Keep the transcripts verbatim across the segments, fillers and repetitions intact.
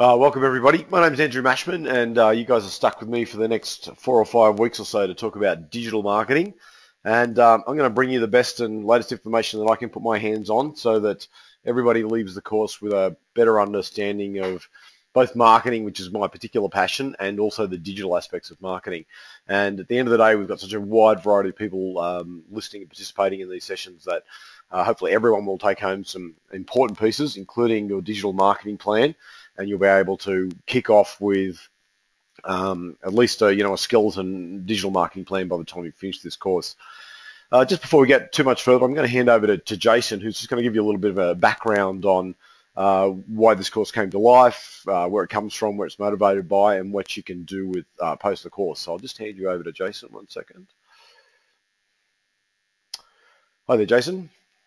Uh, welcome everybody. My name is Andrew Mashman, and uh, you guys are stuck with me for the next four or five weeks or so to talk about digital marketing. And um, I'm going to bring you the best and latest information that I can put my hands on so that everybody leaves the course with a better understanding of both marketing, which is my particular passion, and also the digital aspects of marketing. And at the end of the day, we've got such a wide variety of people um, listening and participating in these sessions that uh, hopefully everyone will take home some important pieces, including your digital marketing plan, and you'll be able to kick off with um, at least a, you know, a skeleton digital marketing plan by the time you finish this course. Uh, just before we get too much further, I'm going to hand over to, to Jason, who's just going to give you a little bit of a background on uh, why this course came to life, uh, where it comes from, where it's motivated by, and what you can do with uh, post the course. So I'll just hand you over to Jason one second. Hi there, Jason.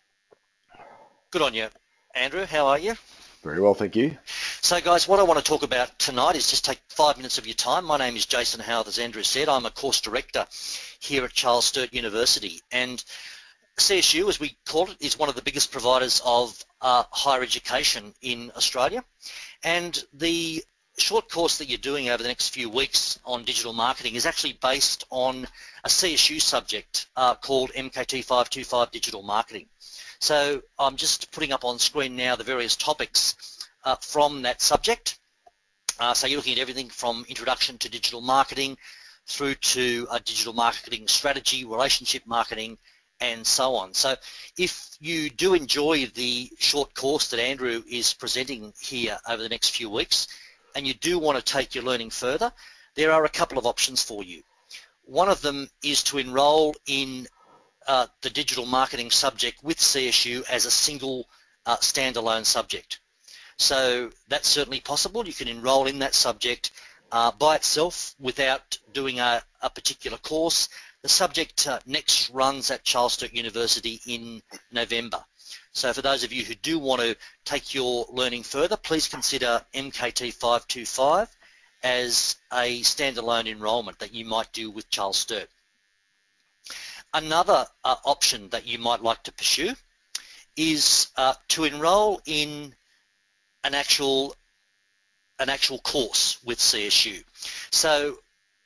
Good on you, Andrew. How are you? Very well, thank you. So guys, what I want to talk about tonight is just take five minutes of your time. My name is Jason Howard, as Andrew said. I'm a course director here at Charles Sturt University, and C S U, as we call it, is one of the biggest providers of uh, higher education in Australia. And the short course that you're doing over the next few weeks on digital marketing is actually based on a C S U subject uh, called M K T five twenty-five Digital Marketing. So I'm just putting up on screen now the various topics uh, from that subject. Uh, so you're looking at everything from introduction to digital marketing through to a digital marketing strategy, relationship marketing, and so on. So if you do enjoy the short course that Andrew is presenting here over the next few weeks, and you do want to take your learning further, there are a couple of options for you. One of them is to enroll in Uh, the digital marketing subject with C S U as a single uh, standalone subject. So that's certainly possible. You can enroll in that subject uh, by itself without doing a, a particular course. The subject uh, next runs at Charles Sturt University in November. So for those of you who do want to take your learning further, please consider M K T five twenty-five as a standalone enrolment that you might do with Charles Sturt. Another uh, option that you might like to pursue is uh, to enroll in an actual an actual course with C S U. So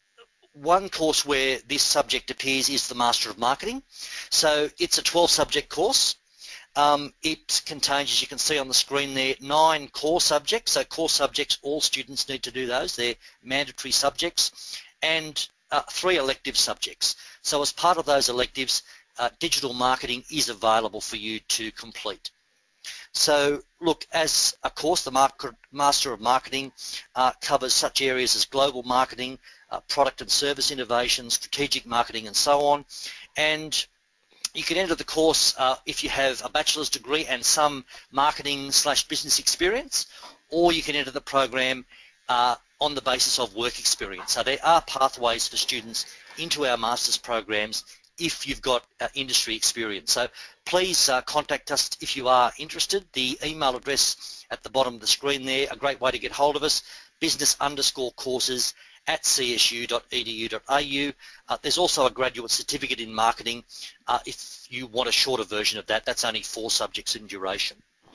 one course where this subject appears is the Master of Marketing. So it's a twelve subject course. Um, it contains, as you can see on the screen there, nine core subjects. So core subjects, all students need to do those. They're mandatory subjects. And uh, three elective subjects. So as part of those electives, uh, digital marketing is available for you to complete. So look, as a course, the Market, Master of Marketing uh, covers such areas as global marketing, uh, product and service innovation, strategic marketing, and so on. And you can enter the course uh, if you have a bachelor's degree and some marketing slash business experience, or you can enter the program uh, on the basis of work experience. So there are pathways for students into our master's programs if you've got uh, industry experience. So please uh, contact us if you are interested. The email address at the bottom of the screen there, a great way to get hold of us, business underscore courses at c s u dot e d u dot a u. Uh, there's also a graduate certificate in marketing uh, if you want a shorter version of that. That's only four subjects in duration.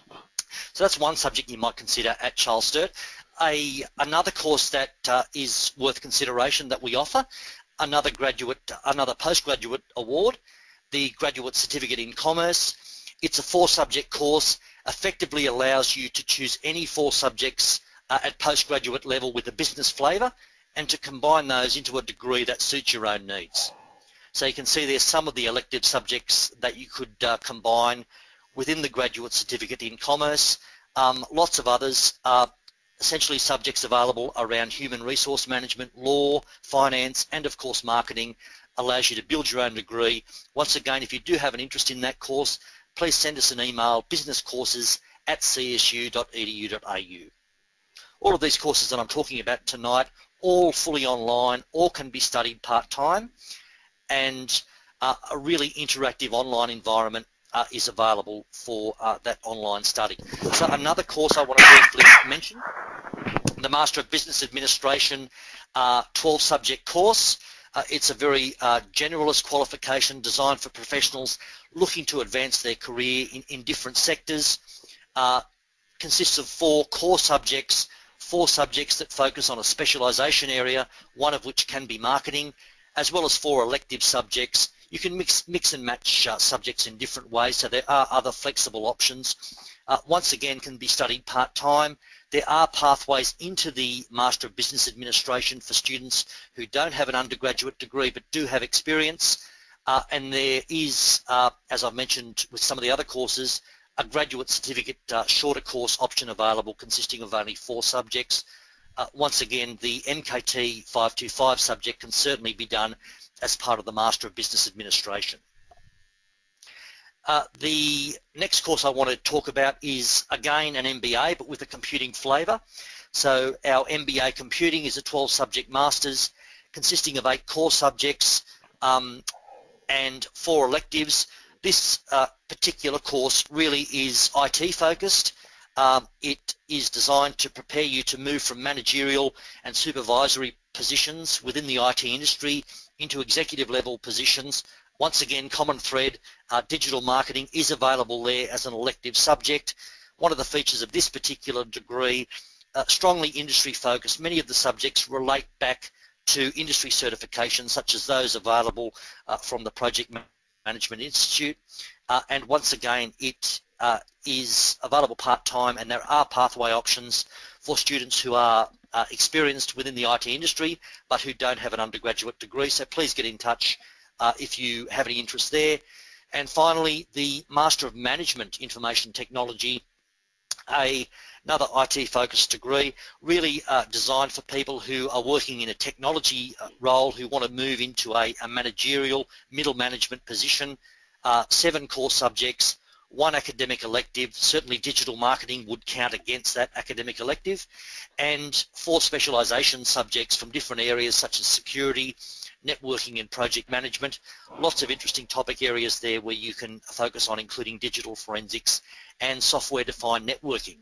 So that's one subject you might consider at Charles Sturt. A, another course that uh, is worth consideration that we offer, another graduate, another postgraduate award, the Graduate Certificate in Commerce. It's a four-subject course, effectively allows you to choose any four subjects uh, at postgraduate level with a business flavour and to combine those into a degree that suits your own needs. So you can see there's some of the elective subjects that you could uh, combine within the Graduate Certificate in Commerce. Um, lots of others are essentially subjects available around human resource management, law, finance, and of course marketing. Allows you to build your own degree. Once again, if you do have an interest in that course, please send us an email, businesscourses at c s u dot e d u dot a u. All of these courses that I'm talking about tonight, all fully online, all can be studied part-time, and uh, a really interactive online environment Uh, is available for uh, that online study. So another course I want to briefly mention, the Master of Business Administration uh, twelve subject course. Uh, it's a very uh, generalist qualification designed for professionals looking to advance their career in, in different sectors. Uh, consists of four core subjects four subjects that focus on a specialisation area, one of which can be marketing, as well as four elective subjects. You can mix, mix and match uh, subjects in different ways, so there are other flexible options. Uh, once again, can be studied part-time. There are pathways into the Master of Business Administration for students who don't have an undergraduate degree but do have experience. Uh, and there is, uh, as I've mentioned with some of the other courses, a graduate certificate uh, shorter course option available consisting of only four subjects. Uh, once again, the M K T five two five subject can certainly be done as part of the Master of Business Administration. Uh, the next course I want to talk about is, again, an M B A, but with a computing flavour. So our M B A Computing is a twelve subject Masters consisting of eight core subjects um, and four electives. This uh, particular course really is I T focused. Um, it is designed to prepare you to move from managerial and supervisory positions within the I T industry into executive level positions. Once again, common thread, uh, digital marketing is available there as an elective subject. One of the features of this particular degree, uh, strongly industry focused. Many of the subjects relate back to industry certifications such as those available uh, from the Project Management Institute. Uh, and once again, it uh, is available part-time, and there are pathway options for students who are uh, experienced within the I T industry but who don't have an undergraduate degree. So please get in touch Uh, if you have any interest there. And finally, the Master of Management Information Technology, a, another I T-focused degree, really uh, designed for people who are working in a technology uh, role, who want to move into a, a managerial, middle management position. Uh, seven core subjects, one academic elective, certainly digital marketing would count against that academic elective, and four specialisation subjects from different areas such as security, networking and project management. Lots of interesting topic areas there where you can focus on, including digital forensics and software-defined networking.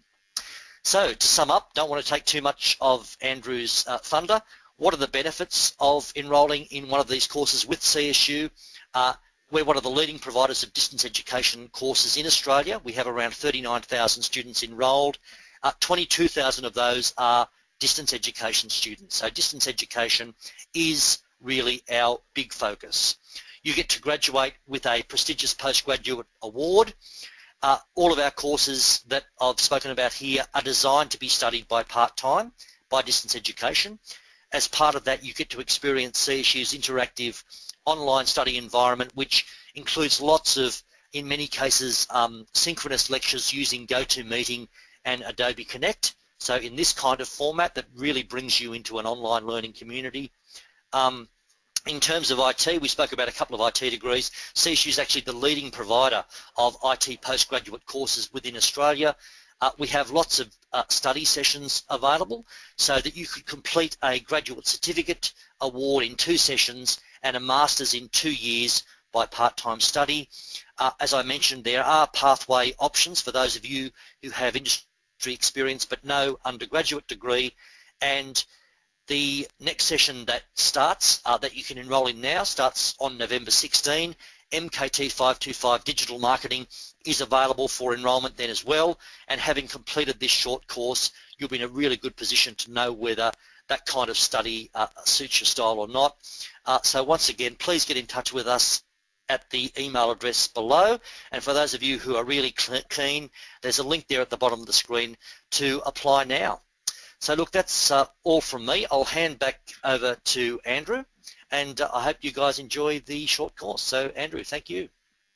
So to sum up, don't want to take too much of Andrew's uh, thunder. What are the benefits of enrolling in one of these courses with C S U? Uh, we're one of the leading providers of distance education courses in Australia. We have around thirty-nine thousand students enrolled. Uh, twenty-two thousand of those are distance education students. So distance education is really our big focus. You get to graduate with a prestigious postgraduate award. Uh, all of our courses that I've spoken about here are designed to be studied by part-time, by distance education. As part of that, you get to experience C S U's interactive online study environment, which includes lots of, in many cases, um, synchronous lectures using GoToMeeting and Adobe Connect. So in this kind of format that really brings you into an online learning community. Um, in terms of I T, we spoke about a couple of I T degrees. C S U is actually the leading provider of I T postgraduate courses within Australia. Uh, we have lots of uh, study sessions available so that you could complete a graduate certificate award in two sessions and a master's in two years by part-time study. Uh, as I mentioned, there are pathway options for those of you who have industry experience but no undergraduate degree, and the next session that starts, uh, that you can enrol in now, starts on November sixteenth. M K T five two five Digital Marketing is available for enrolment then as well, and having completed this short course, you'll be in a really good position to know whether that kind of study uh, suits your style or not. Uh, so once again, please get in touch with us at the email address below, and for those of you who are really keen, there's a link there at the bottom of the screen to apply now. So look, that's uh, all from me. I'll hand back over to Andrew, and uh, I hope you guys enjoy the short course. So Andrew, thank you.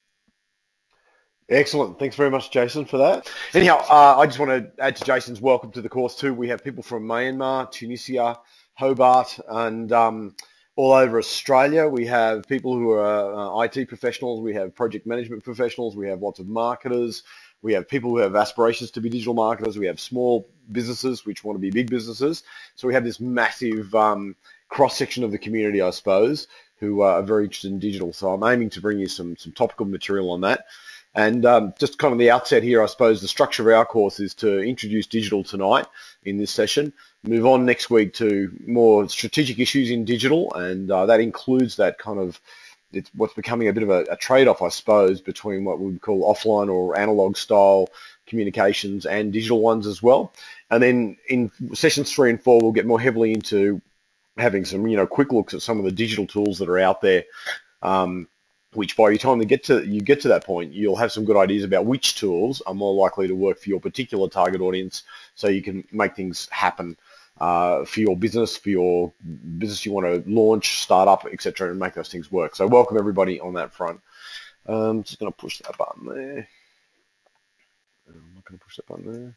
Excellent. Thanks very much, Jason, for that. Anyhow, uh, I just want to add to Jason's welcome to the course too. We have people from Myanmar, Tunisia, Hobart, and um, all over Australia. We have people who are uh, I T professionals. We have project management professionals. We have lots of marketers. We have people who have aspirations to be digital marketers. We have small businesses which want to be big businesses. So we have this massive um, cross-section of the community, I suppose, who are very interested in digital. So I'm aiming to bring you some, some topical material on that. And um, just kind of the outset here, I suppose the structure of our course is to introduce digital tonight in this session, move on next week to more strategic issues in digital, and uh, that includes that kind of, it's what's becoming a bit of a, a trade-off, I suppose, between what we would call offline or analog style communications and digital ones as well. And then in sessions three and four, we'll get more heavily into having some, you know, quick looks at some of the digital tools that are out there, um, which by the time you get to you get to that point, you'll have some good ideas about which tools are more likely to work for your particular target audience, so you can make things happen uh, for your business, for your business you want to launch, start up, et cetera, and make those things work. So welcome everybody on that front. I'm just going to push that button there. I'm not going to push that button there.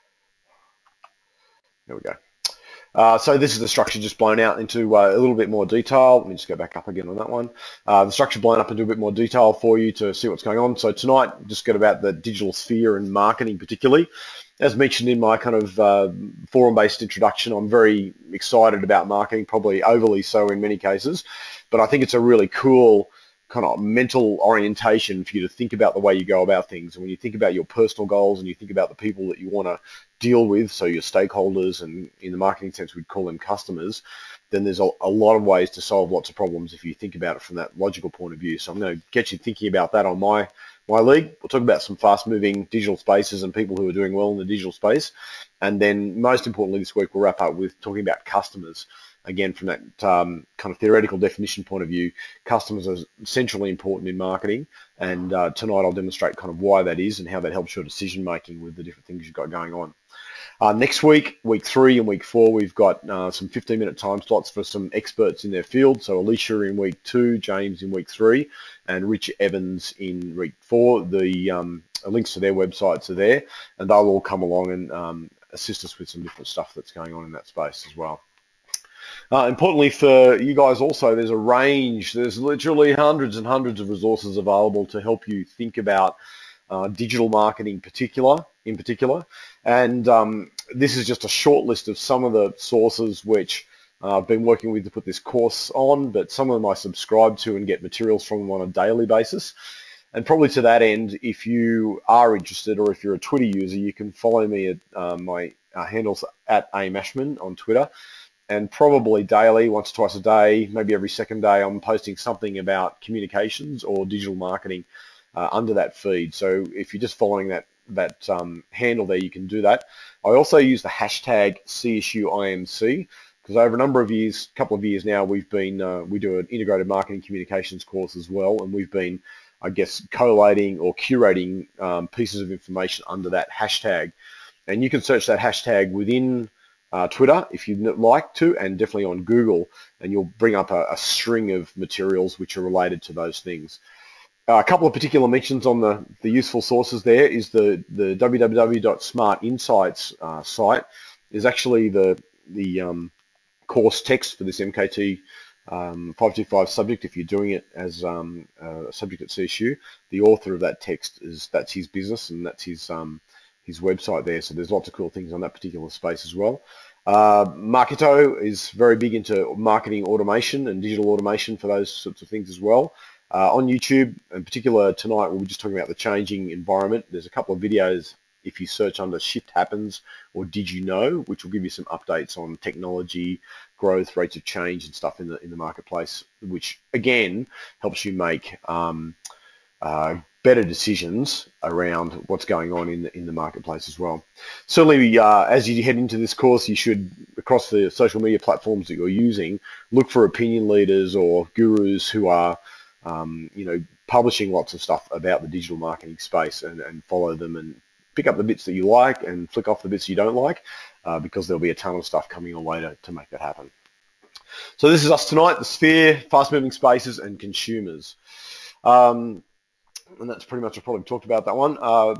There we go. Uh, so this is the structure just blown out into uh, a little bit more detail. Let me just go back up again on that one. Uh, the structure blown up into a bit more detail for you to see what's going on. So tonight, just get about the digital sphere and marketing particularly. As mentioned in my kind of uh, forum-based introduction, I'm very excited about marketing, probably overly so in many cases, but I think it's a really cool kind of mental orientation for you to think about the way you go about things. And when you think about your personal goals and you think about the people that you want to deal with, so your stakeholders, and in the marketing sense we'd call them customers, then there's a, a lot of ways to solve lots of problems if you think about it from that logical point of view. So I'm going to get you thinking about that on my my league. We'll talk about some fast-moving digital spaces and people who are doing well in the digital space. And then most importantly this week we'll wrap up with talking about customers. Again, from that um, kind of theoretical definition point of view, customers are essentially important in marketing, and uh, tonight I'll demonstrate kind of why that is and how that helps your decision making with the different things you've got going on. Uh, next week, week three and week four, we've got uh, some fifteen minute time slots for some experts in their field. So Alicia in week two, James in week three, and Richard Evans in week four. The um, links to their websites are there, and they'll all come along and um, assist us with some different stuff that's going on in that space as well. Uh, importantly for you guys also, there's a range, there's literally hundreds and hundreds of resources available to help you think about uh, digital marketing particular, in particular. And um, this is just a short list of some of the sources which uh, I've been working with to put this course on, but some of them I subscribe to and get materials from them on a daily basis. And probably to that end, if you are interested, or if you're a Twitter user, you can follow me at uh, my uh, handles at a Mashman on Twitter. And probably daily, once or twice a day, maybe every second day, I'm posting something about communications or digital marketing uh, under that feed. So if you're just following that that um, handle there, you can do that. I also use the hashtag C S U I M C because over a number of years, a couple of years now, we've been uh, we do an integrated marketing communications course as well, and we've been, I guess, collating or curating um, pieces of information under that hashtag. And you can search that hashtag within Uh, Twitter if you'd like to, and definitely on Google, and you'll bring up a, a string of materials which are related to those things. Uh, a couple of particular mentions on the, the useful sources there is the, the w w w dot smart insights uh, site is actually the, the um, course text for this M K T um, five two five subject if you're doing it as um, a subject at C S U. The author of that text, is that's his business and that's his um, his website there, so there's lots of cool things on that particular space as well. Uh, Marketo is very big into marketing automation and digital automation for those sorts of things as well. Uh, on YouTube, in particular tonight, we'll be just talking about the changing environment. There's a couple of videos if you search under Shift Happens or Did You Know, which will give you some updates on technology, growth, rates of change and stuff in the, in the marketplace, which again helps you make um, uh, better decisions around what's going on in the, in the marketplace as well. Certainly, uh, as you head into this course, you should, across the social media platforms that you're using, look for opinion leaders or gurus who are, um, you know, publishing lots of stuff about the digital marketing space, and, and follow them and pick up the bits that you like and flick off the bits you don't like, uh, because there'll be a ton of stuff coming your way to, to make that happen. So this is us tonight, the sphere, fast-moving spaces, and consumers. Um, and that's pretty much, I probably talked about that one. Uh,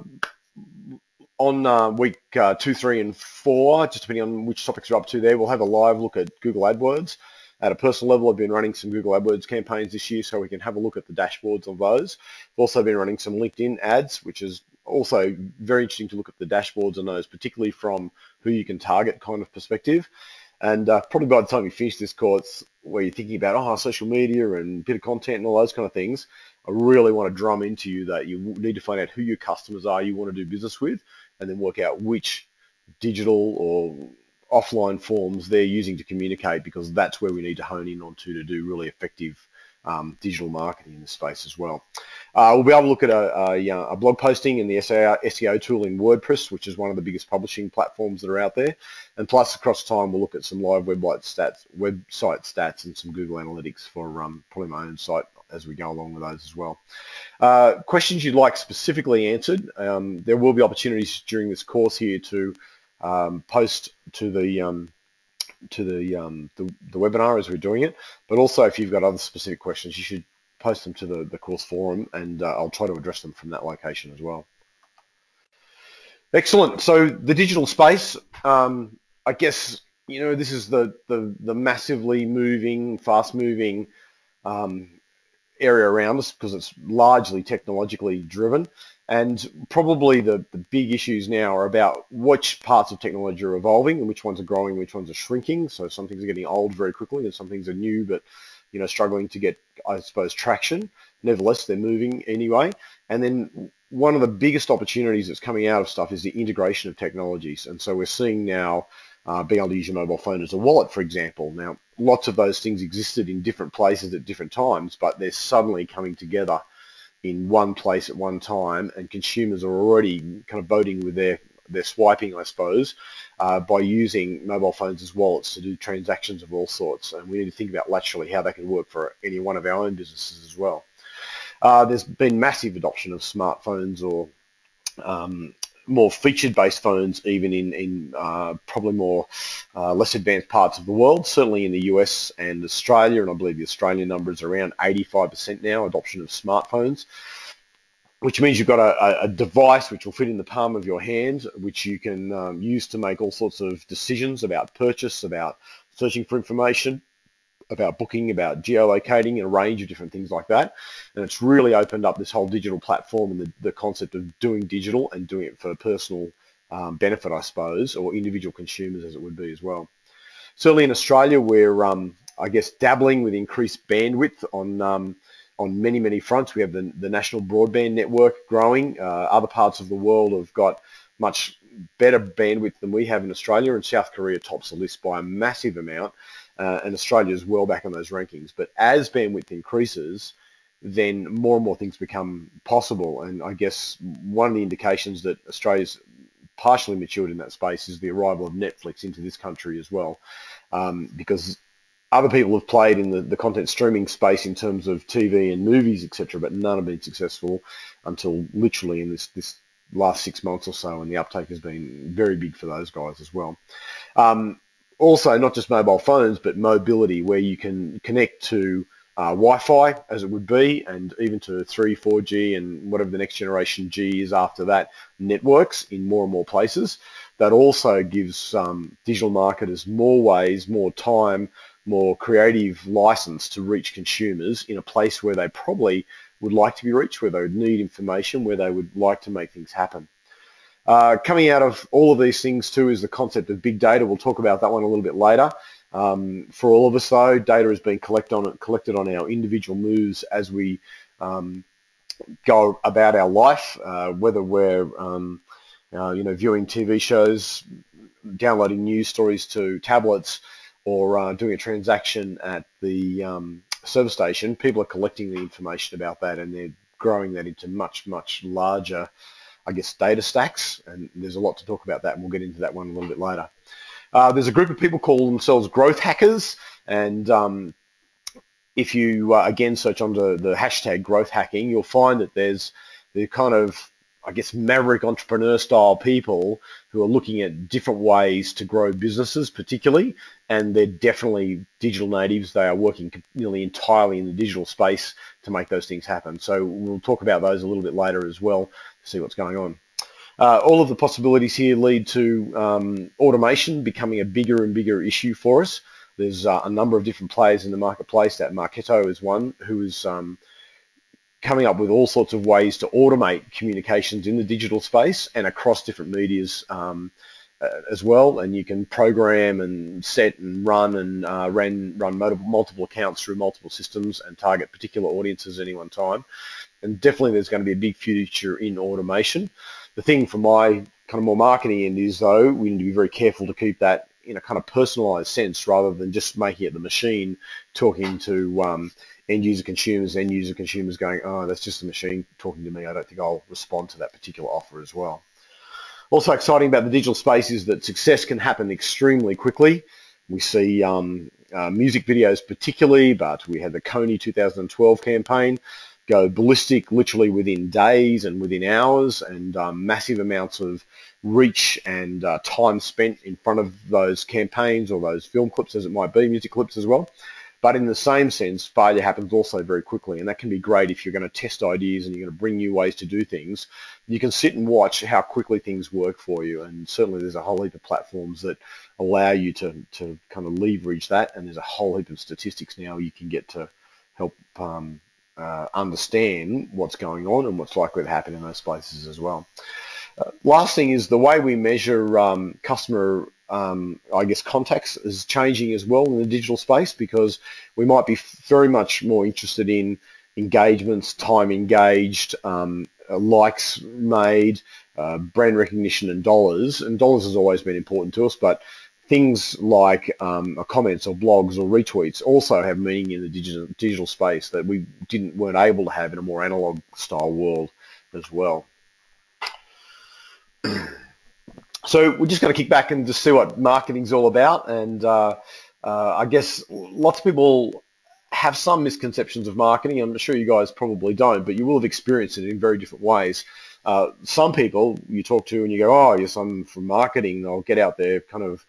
on uh, week uh, two, three, and four, just depending on which topics you're up to there, we'll have a live look at Google AdWords. At a personal level, I've been running some Google AdWords campaigns this year, so we can have a look at the dashboards of those. I've also been running some LinkedIn ads, which is also very interesting to look at the dashboards on those, particularly from who you can target kind of perspective. And uh, probably by the time you finish this course, where you're thinking about, oh, social media and bit of content and all those kind of things, I really want to drum into you that you need to find out who your customers are you want to do business with, and then work out which digital or offline forms they're using to communicate, because that's where we need to hone in on to to do really effective um, digital marketing in this space as well. Uh, we'll be able to look at a, a, a blog posting in the S E O tool in WordPress, which is one of the biggest publishing platforms that are out there. And plus, across time, we'll look at some live website stats, website stats, and some Google Analytics for um, probably my own site as we go along with those as well. Uh, questions you'd like specifically answered, um, there will be opportunities during this course here to um, post to the um, to the, um, the the webinar as we're doing it, but also if you've got other specific questions, you should post them to the, the course forum, and uh, I'll try to address them from that location as well. Excellent. So the digital space, um, I guess, you know, this is the, the, the massively moving, fast-moving um, area around us because it's largely technologically driven. And probably the, the big issues now are about which parts of technology are evolving and which ones are growing, which ones are shrinking. So some things are getting old very quickly and some things are new, but, you know, struggling to get, I suppose, traction. Nevertheless, they're moving anyway. And then one of the biggest opportunities that's coming out of stuff is the integration of technologies. And so we're seeing now uh, being able to use your mobile phone as a wallet, for example. Now, lots of those things existed in different places at different times, but they're suddenly coming together in one place at one time, and consumers are already kind of voting with their, their swiping, I suppose, uh, by using mobile phones as wallets to do transactions of all sorts. And we need to think about laterally how they can work for any one of our own businesses as well. Uh, there's been massive adoption of smartphones or um, more featured-based phones, even in, in uh, probably more uh, less advanced parts of the world, certainly in the U S and Australia, and I believe the Australian number is around eighty-five percent now, adoption of smartphones, which means you've got a, a device which will fit in the palm of your hand, which you can um, use to make all sorts of decisions about purchase, about searching for information, about booking, about geolocating, and a range of different things like that. And it's really opened up this whole digital platform and the, the concept of doing digital and doing it for personal um, benefit, I suppose, or individual consumers as it would be as well. Certainly in Australia, we're, um, I guess, dabbling with increased bandwidth on um, on many, many fronts. We have the, the national broadband network growing. Uh, other parts of the world have got much better bandwidth than we have in Australia, and South Korea tops the list by a massive amount. Uh, and Australia is well back on those rankings. But as bandwidth increases, then more and more things become possible. And I guess one of the indications that Australia's partially matured in that space is the arrival of Netflix into this country as well. Um, because other people have played in the, the content streaming space in terms of T V and movies, et cetera, but none have been successful until literally in this, this last six months or so, and the uptake has been very big for those guys as well. Um, Also, not just mobile phones, but mobility, where you can connect to uh, Wi-Fi, as it would be, and even to three, four G, and whatever the next generation G is after that, networks in more and more places. That also gives um, digital marketers more ways, more time, more creative license to reach consumers in a place where they probably would like to be reached, where they would need information, where they would like to make things happen. Uh, coming out of all of these things too is the concept of big data. We'll talk about that one a little bit later. Um, for all of us though, data has been collect on, collected on our individual moves as we um, go about our life, uh, whether we're um, uh, you know, viewing T V shows, downloading news stories to tablets, or uh, doing a transaction at the um, service station. People are collecting the information about that, and they're growing that into much, much larger, I guess, data stacks, and there's a lot to talk about that, and we'll get into that one a little bit later. Uh, there's a group of people call themselves growth hackers, and um, if you, uh, again, search under the hashtag growth hacking, you'll find that there's the kind of, I guess, maverick entrepreneur-style people who are looking at different ways to grow businesses particularly, and they're definitely digital natives. They are working nearly entirely in the digital space to make those things happen. So we'll talk about those a little bit later as well, see what's going on. Uh, all of the possibilities here lead to um, automation becoming a bigger and bigger issue for us. There's uh, a number of different players in the marketplace. That Marketo is one who is um, coming up with all sorts of ways to automate communications in the digital space and across different medias um, uh, as well. And you can program and set and run and uh, run, run multiple, multiple accounts through multiple systems and target particular audiences at any one time. And definitely there's going to be a big future in automation. The thing from my kind of more marketing end is, though, we need to be very careful to keep that in a kind of personalized sense rather than just making it the machine talking to um, end user consumers, end user consumers going, oh, that's just a machine talking to me. I don't think I'll respond to that particular offer as well. Also exciting about the digital space is that success can happen extremely quickly. We see um, uh, music videos particularly, but we had the Coney two thousand twelve campaign go ballistic literally within days and within hours, and um, massive amounts of reach and uh, time spent in front of those campaigns or those film clips, as it might be, music clips as well. But in the same sense, failure happens also very quickly, and that can be great if you're going to test ideas and you're going to bring new ways to do things. You can sit and watch how quickly things work for you, and certainly there's a whole heap of platforms that allow you to, to kind of leverage that, and there's a whole heap of statistics now you can get to help um, uh, understand what's going on and what's likely to happen in those places as well. Uh, last thing is the way we measure um, customer Um, I guess contacts is changing as well in the digital space, because we might be very much more interested in engagements, time engaged, um, likes made, uh, brand recognition and dollars. And dollars has always been important to us, but things like um, comments or blogs or retweets also have meaning in the digital, digital space that we didn't weren't able to have in a more analog style world as well. So we're just going to kick back and just see what marketing's all about. And uh, uh, I guess lots of people have some misconceptions of marketing. I'm sure you guys probably don't, but you will have experienced it in very different ways. Uh, some people you talk to and you go, oh, yes, I'm from marketing. They'll get out their kind of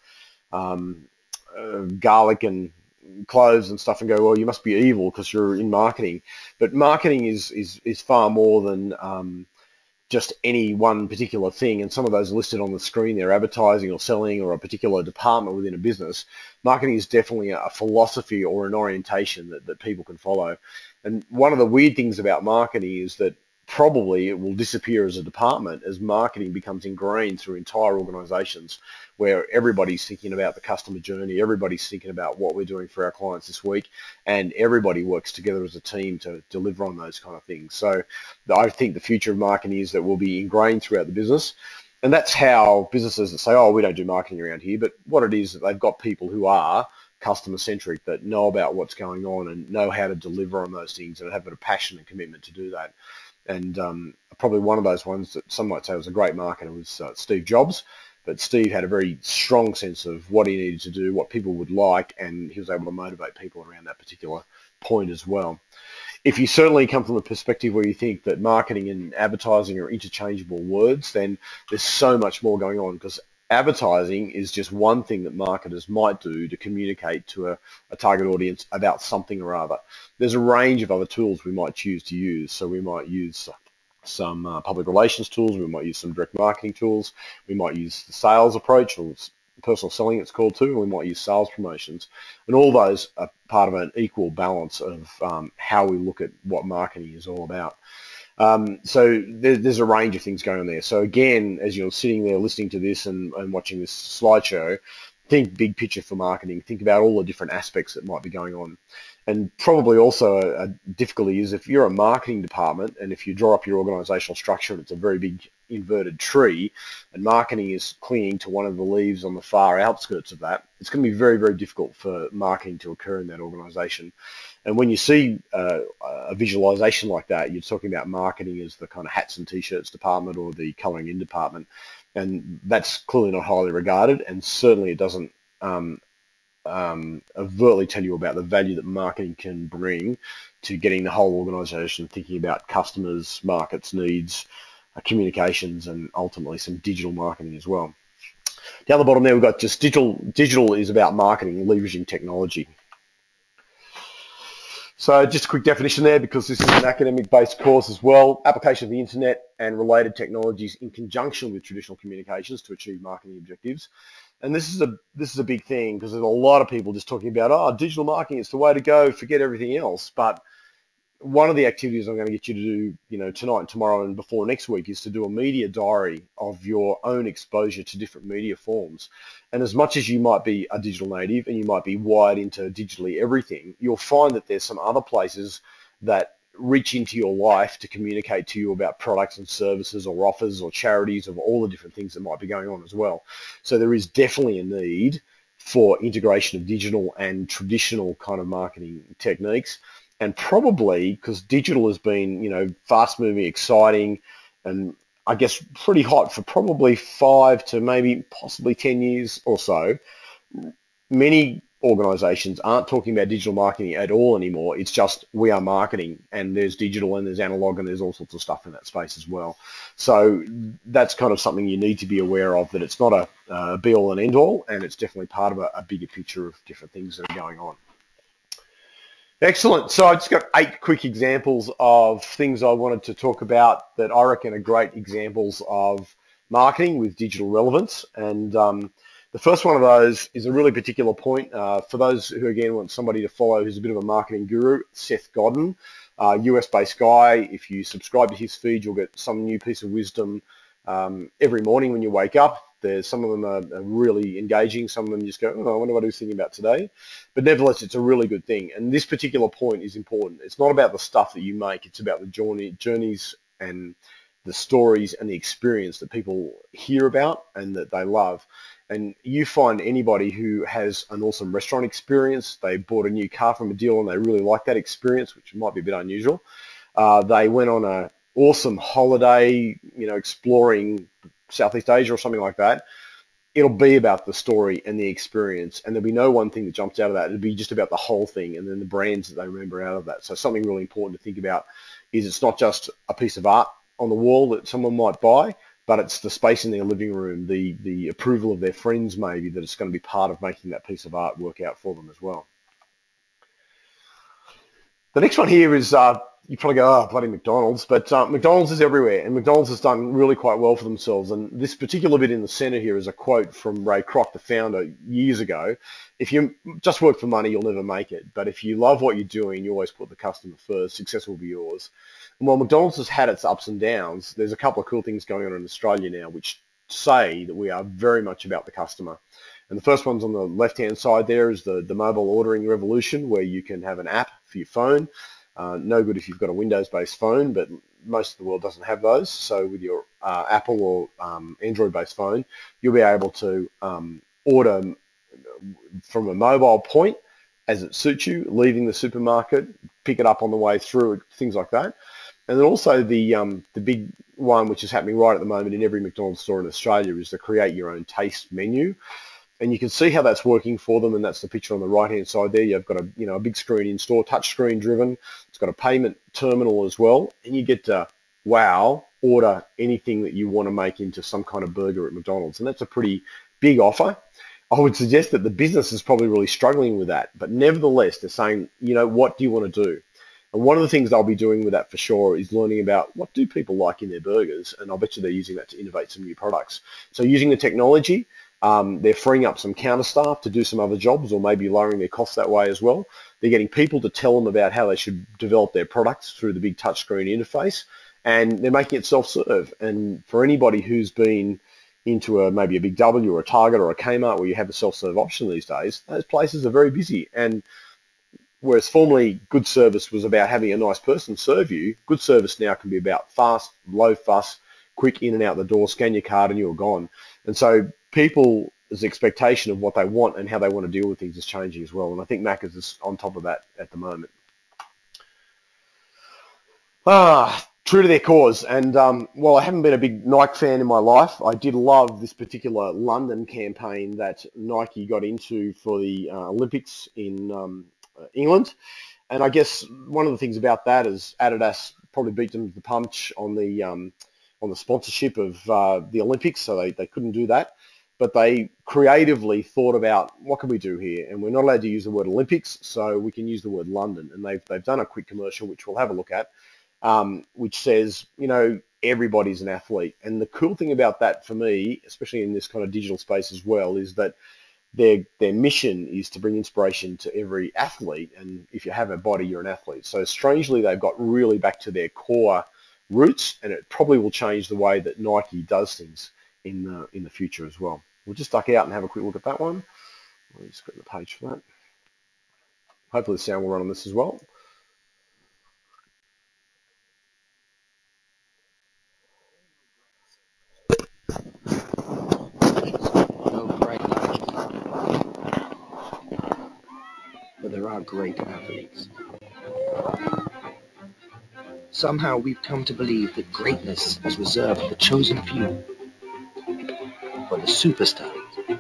um, uh, garlic and cloves and stuff and go, well, you must be evil because you're in marketing. But marketing is, is, is far more than um, just any one particular thing, and some of those are listed on the screen there, advertising or selling or a particular department within a business. Marketing is definitely a philosophy or an orientation that, that people can follow. And one of the weird things about marketing is that probably it will disappear as a department as marketing becomes ingrained through entire organizations, where everybody's thinking about the customer journey, everybody's thinking about what we're doing for our clients this week, and everybody works together as a team to deliver on those kind of things. So I think the future of marketing is that will be ingrained throughout the business. And that's how businesses that say, oh, we don't do marketing around here, but what it is that they've got people who are customer centric, that know about what's going on and know how to deliver on those things and have a passion and commitment to do that. And um, probably one of those ones that some might say was a great marketer was uh, Steve Jobs. But Steve had a very strong sense of what he needed to do, what people would like, and he was able to motivate people around that particular point as well. If you certainly come from a perspective where you think that marketing and advertising are interchangeable words, then there's so much more going on, because advertising is just one thing that marketers might do to communicate to a, a target audience about something or other. There's a range of other tools we might choose to use. So we might use some uh, public relations tools, we might use some direct marketing tools, we might use the sales approach, or personal selling it's called too, and we might use sales promotions. And all those are part of an equal balance of um, how we look at what marketing is all about. Um, so there, there's a range of things going on there. So again, as you're sitting there listening to this and, and watching this slideshow, think big picture for marketing. Think about all the different aspects that might be going on. And probably also a, a difficulty is if you're a marketing department and if you draw up your organizational structure and it's a very big inverted tree and marketing is clinging to one of the leaves on the far outskirts of that, it's going to be very, very difficult for marketing to occur in that organization. And when you see uh, a visualization like that, you're talking about marketing as the kind of hats and t-shirts department or the coloring in department. And that's clearly not highly regarded, and certainly it doesn't um, um, overtly tell you about the value that marketing can bring to getting the whole organization thinking about customers, markets, needs, uh, communications, and ultimately some digital marketing as well. Down the bottom there, we've got just digital. Digital is about marketing, leveraging technology. So just a quick definition there, because this is an academic-based course as well. Application of the internet and related technologies in conjunction with traditional communications to achieve marketing objectives. And this is a this is a big thing, because there's a lot of people just talking about, oh, digital marketing is the way to go, forget everything else. But one of the activities I'm going to get you to do, you know, tonight and tomorrow and before next week is to do a media diary of your own exposure to different media forms. And as much as you might be a digital native and you might be wired into digitally everything, you'll find that there's some other places that reach into your life to communicate to you about products and services or offers or charities of all the different things that might be going on as well. So there is definitely a need for integration of digital and traditional kind of marketing techniques. and probably because digital has been, you know, fast-moving, exciting, and I guess pretty hot for probably five to maybe possibly ten years or so, many organizations aren't talking about digital marketing at all anymore. It's just we are marketing, and there's digital and there's analog and there's all sorts of stuff in that space as well. So that's kind of something you need to be aware of, that it's not a, a be all and end all, and it's definitely part of a, a bigger picture of different things that are going on. Excellent. So I just got eight quick examples of things I wanted to talk about that I reckon are great examples of marketing with digital relevance. And um, the first one of those is a really particular point. Uh, for those who, again, want somebody to follow who's a bit of a marketing guru, Seth Godin, uh, U S-based guy. If you subscribe to his feed, you'll get some new piece of wisdom um, every morning when you wake up. There's some of them are, are really engaging. Some of them just go, oh, I wonder what I was thinking about today. But nevertheless, it's a really good thing. And this particular point is important. It's not about the stuff that you make. It's about the journey, journeys and the stories and the experience that people hear about and that they love. And you find anybody who has an awesome restaurant experience, they bought a new car from a dealer and they really like that experience, which might be a bit unusual. Uh, they went on an awesome holiday, you know, exploring Southeast Asia or something like that. It'll be about the story and the experience, and there'll be no one thing that jumps out of that. It'll be just about the whole thing and then the brands that they remember out of that. So something really important to think about is it's not just a piece of art on the wall that someone might buy, but it's the space in their living room, the, the approval of their friends maybe, that it's going to be part of making that piece of art work out for them as well. The next one here is, uh, you probably go, oh, bloody McDonald's, but uh, McDonald's is everywhere, and McDonald's has done really quite well for themselves. And this particular bit in the center here is a quote from Ray Kroc, the founder, years ago. If you just work for money, you'll never make it. But if you love what you're doing, you always put the customer first, success will be yours. And while McDonald's has had its ups and downs, there's a couple of cool things going on in Australia now which say that we are very much about the customer. And the first one's on the left-hand side there is the, the mobile ordering revolution, where you can have an app for your phone. Uh, no good if you've got a Windows-based phone, but most of the world doesn't have those. So with your uh, Apple or um, Android-based phone, you'll be able to um, order from a mobile point as it suits you, leaving the supermarket, pick it up on the way through, things like that. And then also the um, the big one, which is happening right at the moment in every McDonald's store in Australia, is the create your own taste menu. And you can see how that's working for them, and that's the picture on the right-hand side there. You've got a, you know, a big screen in-store, touch screen driven. It's got a payment terminal as well, and you get to, wow, order anything that you want to make into some kind of burger at McDonald's. And that's a pretty big offer. I would suggest that the business is probably really struggling with that, but nevertheless, they're saying, you know, what do you want to do? And one of the things they'll be doing with that for sure is learning about what do people like in their burgers, and I'll bet you they're using that to innovate some new products. So using the technology, Um, they're freeing up some counter staff to do some other jobs, or maybe lowering their costs that way as well. They're getting people to tell them about how they should develop their products through the big touchscreen interface, and they're making it self-serve. And for anybody who's been into a maybe a Big W or a Target or a Kmart where you have a self-serve option these days, those places are very busy. And whereas formerly good service was about having a nice person serve you, good service now can be about fast, low fuss, quick in and out the door, scan your card and you're gone. And so people's expectation of what they want and how they want to deal with things is changing as well. And I think Mac is on top of that at the moment. Ah, true to their cause. And um, while I haven't been a big Nike fan in my life, I did love this particular London campaign that Nike got into for the uh, Olympics in um, England. And I guess one of the things about that is Adidas probably beat them to the punch on the um, on the sponsorship of uh, the Olympics, so they, they couldn't do that. But they creatively thought about what can we do here, and we're not allowed to use the word Olympics, so we can use the word London. And they've they've done a quick commercial, which we'll have a look at, um, which says, you know, everybody's an athlete. And the cool thing about that for me, especially in this kind of digital space as well, is that their their mission is to bring inspiration to every athlete. And if you have a body, you're an athlete. So strangely, they've got really back to their core roots, and it probably will change the way that Nike does things in the in the future as well. We'll just duck out and have a quick look at that one. I'll just go to the page for that. Hopefully the sound will run on this as well. No great athletes, but there are great athletes. Somehow we've come to believe that greatness is reserved for the chosen few, for the superstars.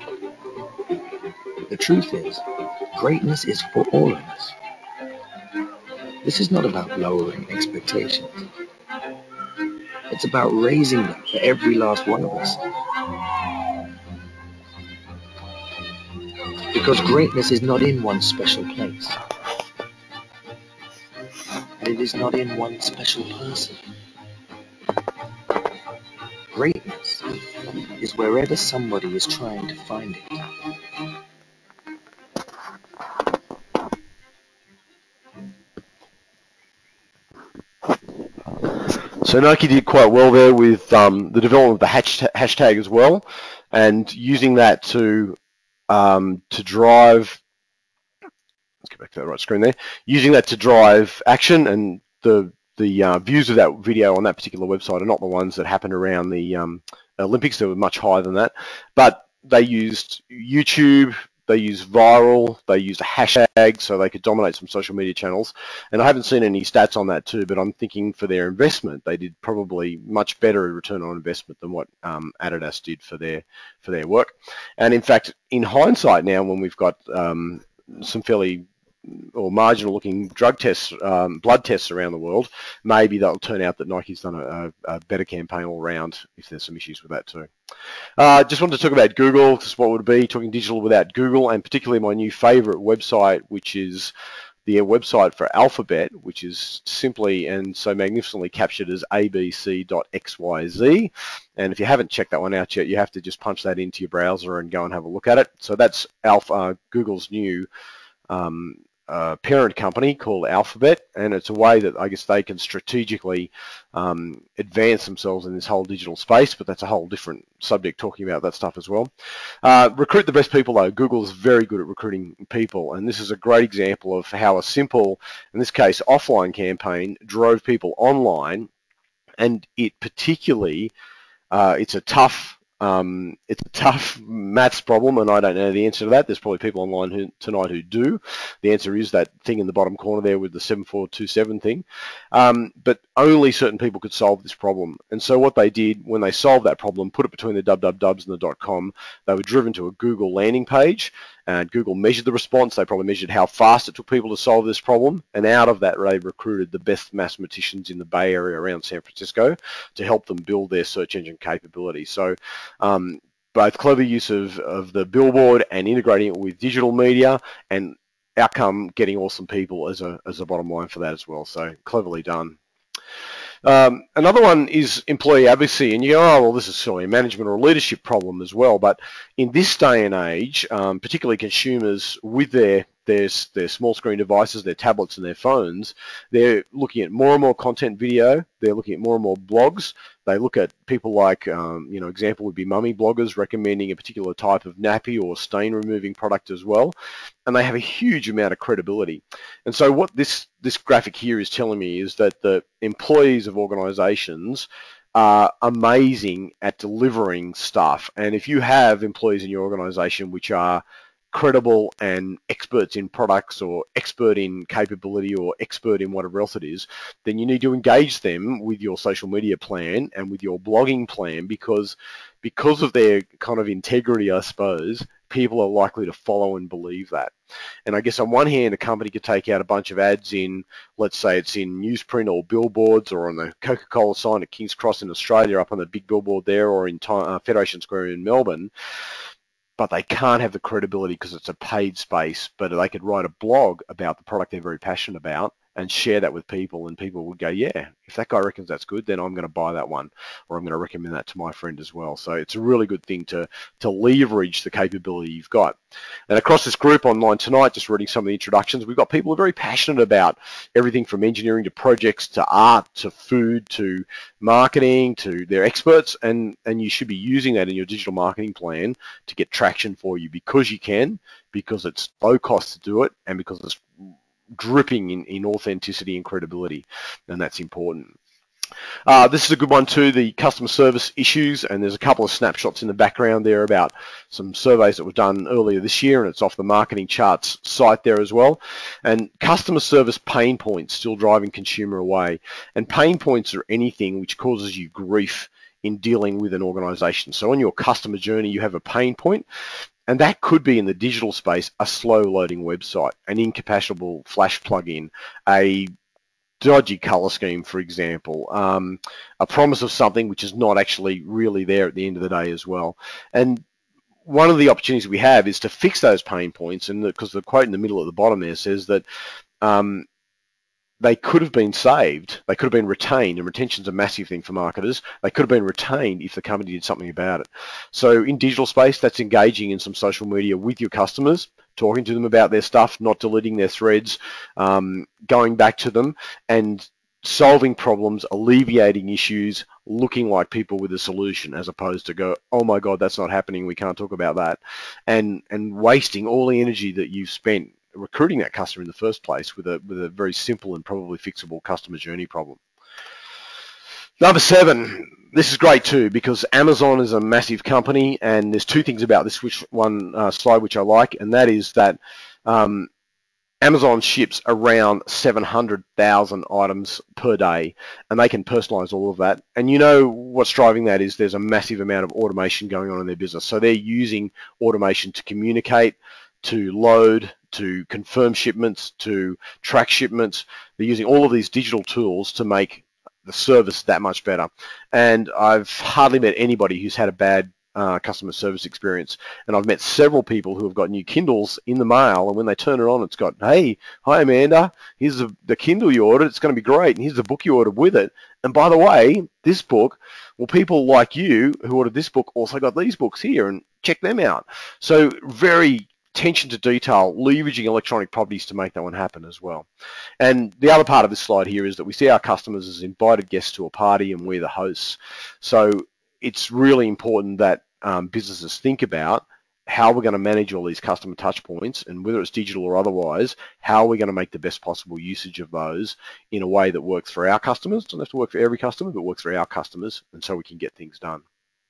The truth is, greatness is for all of us. This is not about lowering expectations. It's about raising them for every last one of us. Because greatness is not in one special place. And it is not in one special person. Greatness is wherever somebody is trying to find it. So Nike did quite well there with um, the development of the hashtag, hashtag as well, and using that to um, to drive. Let's get back to the right screen there. Using that to drive action, and the the uh, views of that video on that particular website are not the ones that happened around the um, Olympics. They were much higher than that, but they used YouTube. They used viral, they used a hashtag so they could dominate some social media channels. And I haven't seen any stats on that too, but I'm thinking for their investment, they did probably much better return on investment than what um, Adidas did for their for their work. And in fact, in hindsight now, when we've got um, some fairly or marginal looking drug tests, um, blood tests around the world, maybe that'll turn out that Nike's done a, a better campaign all around if there's some issues with that too. Uh, just wanted to talk about Google, just what would it be, talking digital without Google, and particularly my new favorite website, which is the website for Alphabet, which is simply and so magnificently captured as A B C dot X Y Z. And if you haven't checked that one out yet, you have to just punch that into your browser and go and have a look at it. So that's Alpha, uh, Google's new um, Uh, parent company called Alphabet, and it's a way that I guess they can strategically um, advance themselves in this whole digital space, but that's a whole different subject talking about that stuff as well. Uh, recruit the best people though. Google is very good at recruiting people, and this is a great example of how a simple, in this case offline campaign, drove people online, and it particularly, uh, it's a tough Um, it's a tough maths problem, and I don't know the answer to that. There's probably people online who, tonight who do. The answer is that thing in the bottom corner there with the seven four two seven thing. Um, but only certain people could solve this problem. And so what they did when they solved that problem, put it between the wwws and the .com, they were driven to a Google landing page, and Google measured the response. They probably measured how fast it took people to solve this problem, and out of that they recruited the best mathematicians in the Bay Area around San Francisco to help them build their search engine capability. So um, both clever use of, of the billboard and integrating it with digital media, and outcome getting awesome people as a, as a bottom line for that as well. So cleverly done. Um, another one is employee advocacy, and you go, oh, well, this is certainly a management or a leadership problem as well. But in this day and age, um, particularly consumers with their, their their small screen devices, their tablets and their phones, they're looking at more and more content video. They're looking at more and more blogs. They look at people like, um, you know, example would be mummy bloggers recommending a particular type of nappy or stain removing product as well. And they have a huge amount of credibility. And so what this, this graphic here is telling me is that the employees of organizations are amazing at delivering stuff. And if you have employees in your organization which are credible and experts in products or expert in capability or expert in whatever else it is, then you need to engage them with your social media plan and with your blogging plan, because because of their kind of integrity, I suppose, people are likely to follow and believe that. And I guess on one hand, a company could take out a bunch of ads in, let's say it's in newsprint or billboards or on the Coca-Cola sign at King's Cross in Australia up on the big billboard there, or in uh, Federation Square in Melbourne, but they can't have the credibility because it's a paid space. But they could write a blog about the product they're very passionate about and share that with people, and people would go, yeah, if that guy reckons that's good, then I'm going to buy that one, or I'm going to recommend that to my friend as well. So it's a really good thing to, to leverage the capability you've got. And across this group online tonight, just reading some of the introductions, we've got people who are very passionate about everything from engineering to projects to art to food to marketing to they're experts, and, and you should be using that in your digital marketing plan to get traction for you, because you can, because it's low cost to do it, and because it's dripping in, in authenticity and credibility, and that's important. Uh, this is a good one too, the customer service issues, and there's a couple of snapshots in the background there about some surveys that were done earlier this year, and it's off the Marketing Charts site there as well. And customer service pain points still driving consumer away. And pain points are anything which causes you grief in dealing with an organization. So on your customer journey, you have a pain point, and that could be in the digital space, a slow loading website, an incompatible Flash plugin, a dodgy color scheme, for example, um, a promise of something which is not actually really there at the end of the day as well. And one of the opportunities we have is to fix those pain points, and because the, the quote in the middle at the bottom there says that um, they could have been saved, they could have been retained, and retention's a massive thing for marketers. They could have been retained if the company did something about it. So in digital space, that's engaging in some social media with your customers, talking to them about their stuff, not deleting their threads, um, going back to them and solving problems, alleviating issues, looking like people with a solution, as opposed to go, oh my God, that's not happening, we can't talk about that, and and wasting all the energy that you've spent recruiting that customer in the first place with a with a very simple and probably fixable customer journey problem. Number seven, this is great too, because Amazon is a massive company, and there's two things about this which one uh, slide which I like, and that is that um, Amazon ships around seven hundred thousand items per day, and they can personalize all of that. And you know what's driving that is there's a massive amount of automation going on in their business. So they're using automation to communicate, to load, to confirm shipments, to track shipments. They're using all of these digital tools to make the service that much better. And I've hardly met anybody who's had a bad uh, customer service experience. And I've met several people who have got new Kindles in the mail, and when they turn it on, it's got, hey, hi Amanda, here's the, the Kindle you ordered, it's going to be great, and here's the book you ordered with it. And by the way, this book, well, people like you who ordered this book also got these books here, and check them out. So very attention to detail, leveraging electronic properties to make that one happen as well. And the other part of this slide here is that we see our customers as invited guests to a party, and we're the hosts. So it's really important that um, businesses think about how we're going to manage all these customer touch points, and whether it's digital or otherwise, how are we going to make the best possible usage of those in a way that works for our customers. It doesn't have to work for every customer, but works for our customers, and so we can get things done.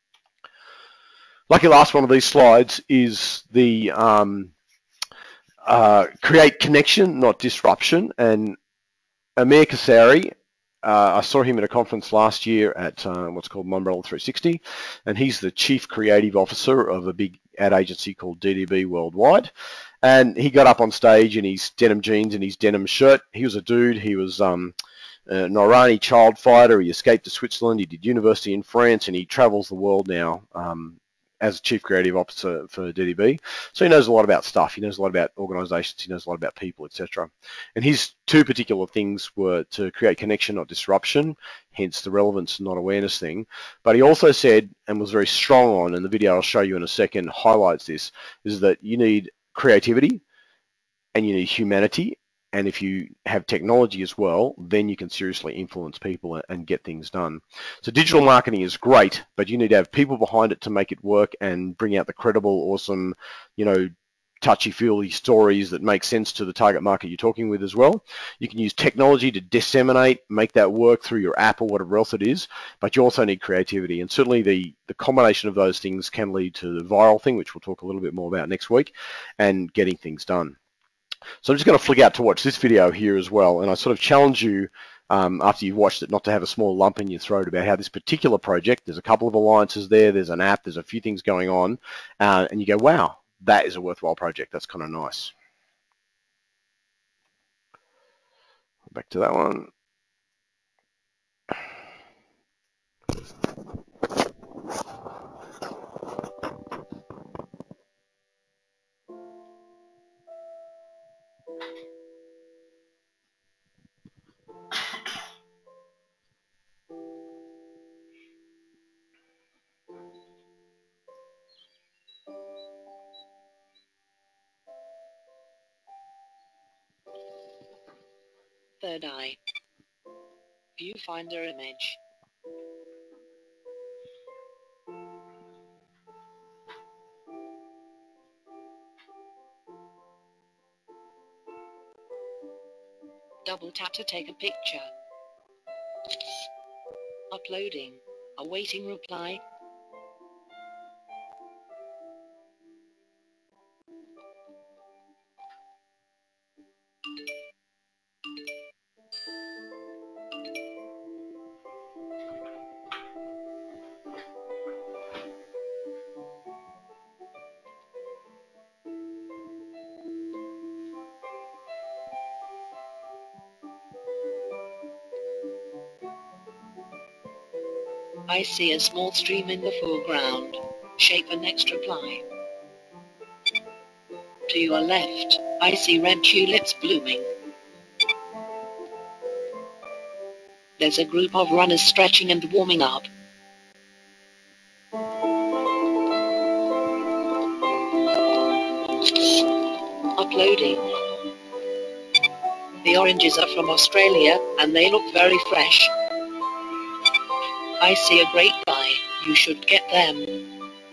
Lucky last one of these slides is the um, uh, create connection, not disruption. And Amir Kasari, uh, I saw him at a conference last year at uh, what's called Umbrella three sixty, and he's the chief creative officer of a big ad agency called D D B Worldwide. And he got up on stage in his denim jeans and his denim shirt. He was a dude. He was um, an Iranian child fighter. He escaped to Switzerland. He did university in France, and he travels the world now um, as Chief Creative Officer for D D B. So he knows a lot about stuff. He knows a lot about organizations. He knows a lot about people, et cetera. And his two particular things were to create connection, not disruption, hence the relevance, not awareness thing. But he also said, and was very strong on, and the video I'll show you in a second highlights this, is that you need creativity and you need humanity. And if you have technology as well, then you can seriously influence people and get things done. So digital marketing is great, but you need to have people behind it to make it work and bring out the credible, awesome, you know, touchy-feely stories that make sense to the target market you're talking with as well. You can use technology to disseminate, make that work through your app or whatever else it is, but you also need creativity. And certainly the, the combination of those things can lead to the viral thing, which we'll talk a little bit more about next week, and getting things done. So I'm just going to flick out to watch this video here as well, and I sort of challenge you um, after you've watched it not to have a small lump in your throat about how this particular project, there's a couple of alliances there, there's an app, there's a few things going on, uh, and you go, wow, that is a worthwhile project. That's kind of nice. Back to that one. Third eye. Viewfinder image. Double tap to take a picture. Uploading. Awaiting reply. I see a small stream in the foreground. Shape a next reply. To your left, I see red tulips blooming. There's a group of runners stretching and warming up. Uploading. The oranges are from Australia, and they look very fresh. I see a great buy. You should get them.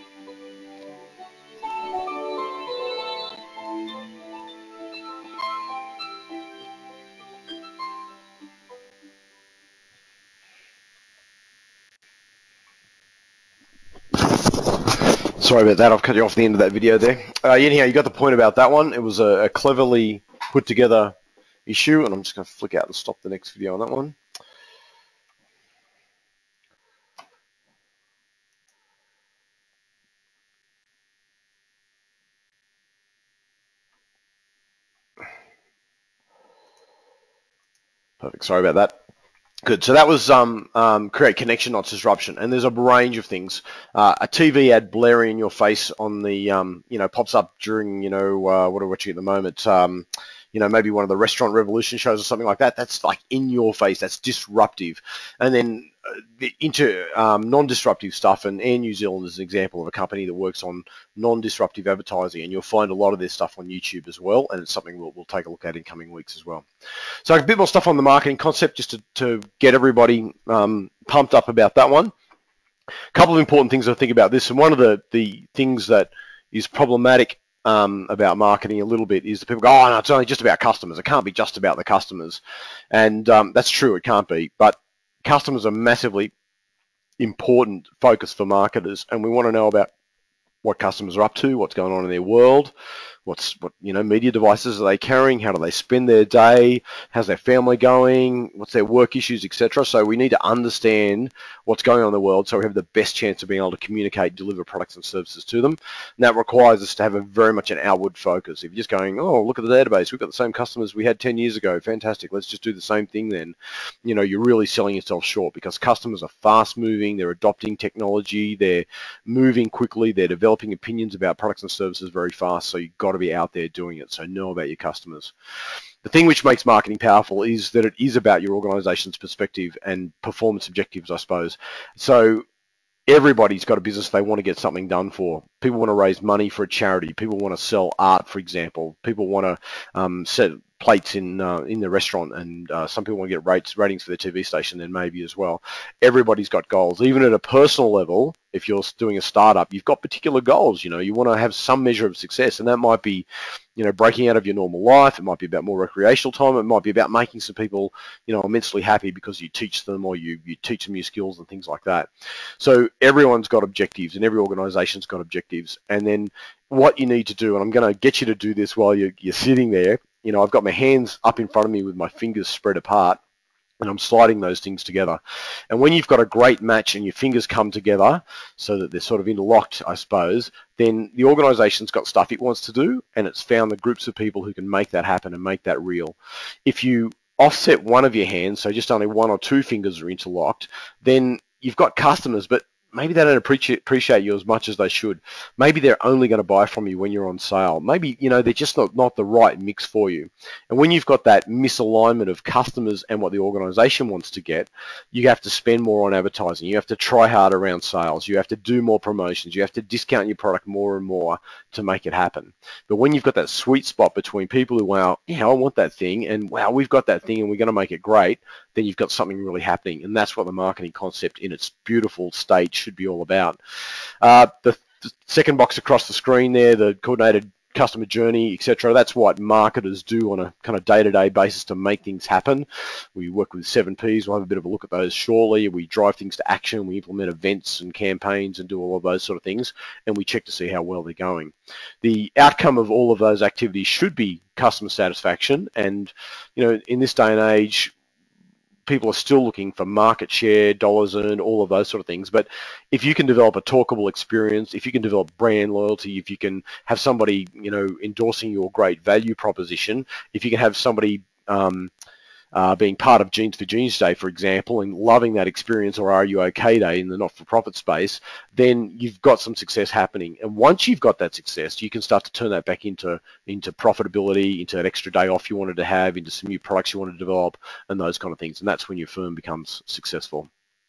Sorry about that, I've cut you off the end of that video there. Uh, anyhow, you got the point about that one. It was a, a cleverly put together issue, and I'm just going to flick out and stop the next video on that one. Perfect, sorry about that. Good, so that was um, um, create connection, not disruption, and there's a range of things. Uh, a T V ad blaring in your face on the, um, you know, pops up during, you know, uh, what are we watching at the moment? Um, you know, maybe one of the Restaurant Revolution shows or something like that. That's like in your face. That's disruptive. And then uh, the into um, non-disruptive stuff, and Air New Zealand is an example of a company that works on non-disruptive advertising, and you'll find a lot of their stuff on YouTube as well, and it's something we'll, we'll take a look at in coming weeks as well. So a bit more stuff on the marketing concept just to, to get everybody um, pumped up about that one. A couple of important things I think about this, and one of the, the things that is problematic Um, about marketing a little bit is that people go, oh no, it's only just about customers. It can't be just about the customers. And um, that's true, it can't be. But customers are massively important focus for marketers, and we want to know about what customers are up to, what's going on in their world, what's what you know media devices are they carrying, how do they spend their day, how's their family going, what's their work issues, et cetera. So we need to understand what's going on in the world so we have the best chance of being able to communicate, deliver products and services to them. And that requires us to have a very much an outward focus. If you're just going, oh, look at the database, we've got the same customers we had ten years ago, fantastic, let's just do the same thing then, you know, you're really selling yourself short, because customers are fast moving, they're adopting technology, they're moving quickly, they're developing opinions about products and services very fast, so you've got to be out there doing it, so know about your customers. The thing which makes marketing powerful is that it is about your organization's perspective and performance objectives, I suppose. So everybody's got a business they want to get something done for. People want to raise money for a charity. People want to sell art, for example. People want to um, set plates in uh, in the restaurant, and uh, some people want to get rates, ratings for their T V station then maybe as well. Everybody's got goals. Even at a personal level, if you're doing a startup, you've got particular goals. You know, you want to have some measure of success, and that might be, you know, breaking out of your normal life. It might be about more recreational time. It might be about making some people, you know, immensely happy because you teach them, or you, you teach them new skills and things like that. So everyone's got objectives, and every organization's got objectives. And then what you need to do, and I'm going to get you to do this while you're, you're sitting there, you know, I've got my hands up in front of me with my fingers spread apart, and I'm sliding those things together. And when you've got a great match and your fingers come together so that they're sort of interlocked, I suppose, then the organization's got stuff it wants to do, and it's found the groups of people who can make that happen and make that real. If you offset one of your hands, so just only one or two fingers are interlocked, then you've got customers, but maybe they don't appreciate appreciate you as much as they should. Maybe they're only going to buy from you when you're on sale. Maybe, you know, they're just not, not the right mix for you. And when you've got that misalignment of customers and what the organization wants to get, you have to spend more on advertising. You have to try hard around sales. You have to do more promotions. You have to discount your product more and more to make it happen. But when you've got that sweet spot between people who, wow, yeah, I want that thing, and wow, we've got that thing and we're going to make it great, then you've got something really happening. And that's what the marketing concept in its beautiful state should be all about. Uh, the, the second box across the screen there, the coordinated customer journey, et cetera. That's what marketers do on a kind of day-to-day basis to make things happen. We work with seven Ps. We'll have a bit of a look at those shortly. We drive things to action. We implement events and campaigns and do all of those sort of things, and we check to see how well they're going. The outcome of all of those activities should be customer satisfaction, and you know, in this day and age, people are still looking for market share, dollars earned, all of those sort of things. But if you can develop a talkable experience, if you can develop brand loyalty, if you can have somebody, you know, endorsing your great value proposition, if you can have somebody um, uh, being part of Jeans for Jeans Day, for example, and loving that experience, or Are You OK Day in the not-for-profit space, then you've got some success happening. And once you've got that success, you can start to turn that back into, into profitability, into an extra day off you wanted to have, into some new products you want to develop, and those kind of things. And that's when your firm becomes successful.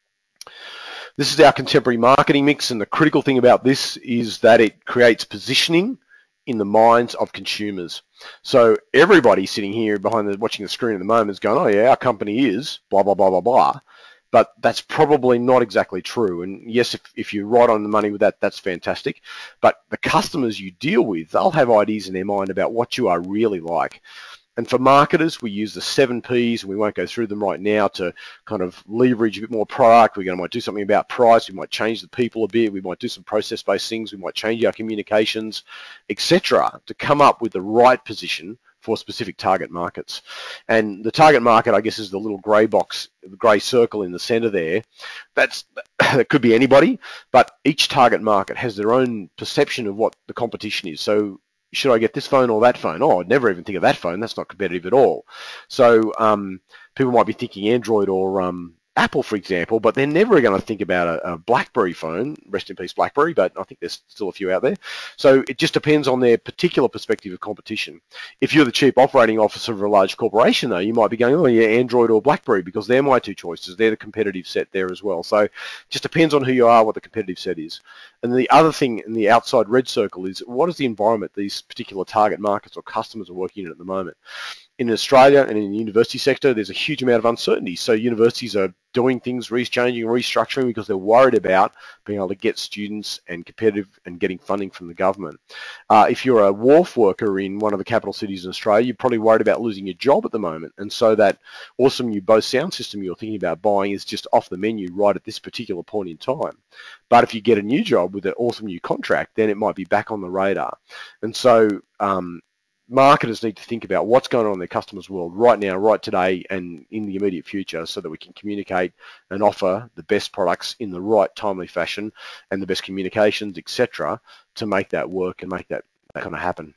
This is our contemporary marketing mix, and the critical thing about this is that it creates positioning in the minds of consumers. So everybody sitting here behind the watching the screen at the moment is going, oh yeah, our company is blah blah blah blah blah, but that's probably not exactly true. And yes, if, if you're right on the money with that, that's fantastic. But the customers you deal with, they'll have ideas in their mind about what you are really like. And for marketers, we use the seven Ps, and we won't go through them right now, to kind of leverage a bit more product. We're going to might do something about price. We might change the people a bit. We might do some process-based things. We might change our communications, et cetera, to come up with the right position for specific target markets. And the target market, I guess, is the little grey box, the grey circle in the centre there. That's that could be anybody, but each target market has their own perception of what the competition is. So, should I get this phone or that phone? Oh, I'd never even think of that phone. That's not competitive at all. So um, people might be thinking Android or um, Apple, for example, but they're never going to think about a, a BlackBerry phone. Rest in peace, BlackBerry, but I think there's still a few out there. So it just depends on their particular perspective of competition. If you're the chief operating officer of a large corporation, though, you might be going, oh, yeah, Android or BlackBerry, because they're my two choices. They're the competitive set there as well. So it just depends on who you are, what the competitive set is. And the other thing in the outside red circle is, what is the environment these particular target markets or customers are working in at the moment? In Australia and in the university sector, there's a huge amount of uncertainty. So universities are doing things, rechanging, restructuring, because they're worried about being able to get students and competitive and getting funding from the government. Uh, if you're a wharf worker in one of the capital cities in Australia, you're probably worried about losing your job at the moment. And so that awesome new Bose sound system you're thinking about buying is just off the menu right at this particular point in time. But if you get a new job with an awesome new contract, then it might be back on the radar. And so um, marketers need to think about what's going on in their customers' world right now, right today, and in the immediate future, so that we can communicate and offer the best products in the right timely fashion and the best communications, et cetera, to make that work and make that, that kind of happen.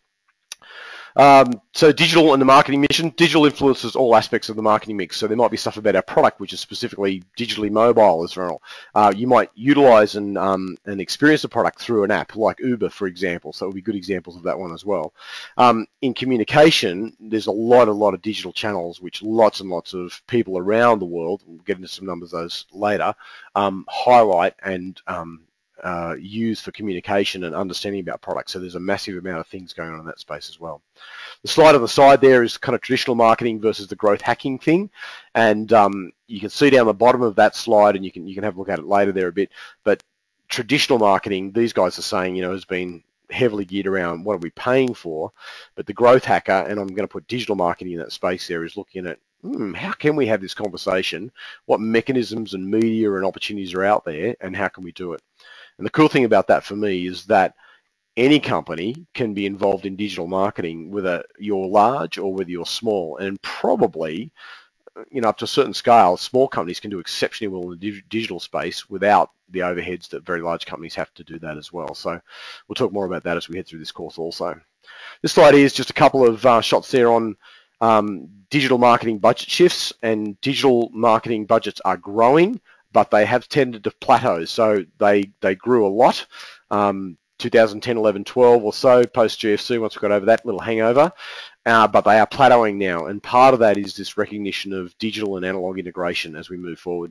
Um, so digital and the marketing mission. Digital influences all aspects of the marketing mix. So there might be stuff about our product which is specifically digitally mobile as well. Uh, you might utilize and, um, and experience the product through an app like Uber, for example. So it would be good examples of that one as well. Um, in communication, there's a lot, a lot of digital channels which lots and lots of people around the world, we'll get into some numbers of those later, um, highlight and um, Uh, used for communication and understanding about products. So there's a massive amount of things going on in that space as well. The slide on the side there is kind of traditional marketing versus the growth hacking thing, and um, you can see down the bottom of that slide, and you can you can have a look at it later there a bit. But traditional marketing, these guys are saying, you know, has been heavily geared around what are we paying for, but the growth hacker, and I'm going to put digital marketing in that space there, is looking at Hmm, how can we have this conversation? What mechanisms and media and opportunities are out there, and how can we do it? And the cool thing about that for me is that any company can be involved in digital marketing, whether you're large or whether you're small, and probably, you know, up to a certain scale, small companies can do exceptionally well in the digital space without the overheads that very large companies have to do that as well. So we'll talk more about that as we head through this course also. This slide is just a couple of uh, shots there on um, digital marketing budget shifts, and digital marketing budgets are growing, but they have tended to plateau. So they, they grew a lot, um, two thousand ten, eleven, twelve or so, post-G F C, once we got over that little hangover, uh, but they are plateauing now, and part of that is this recognition of digital and analog integration as we move forward.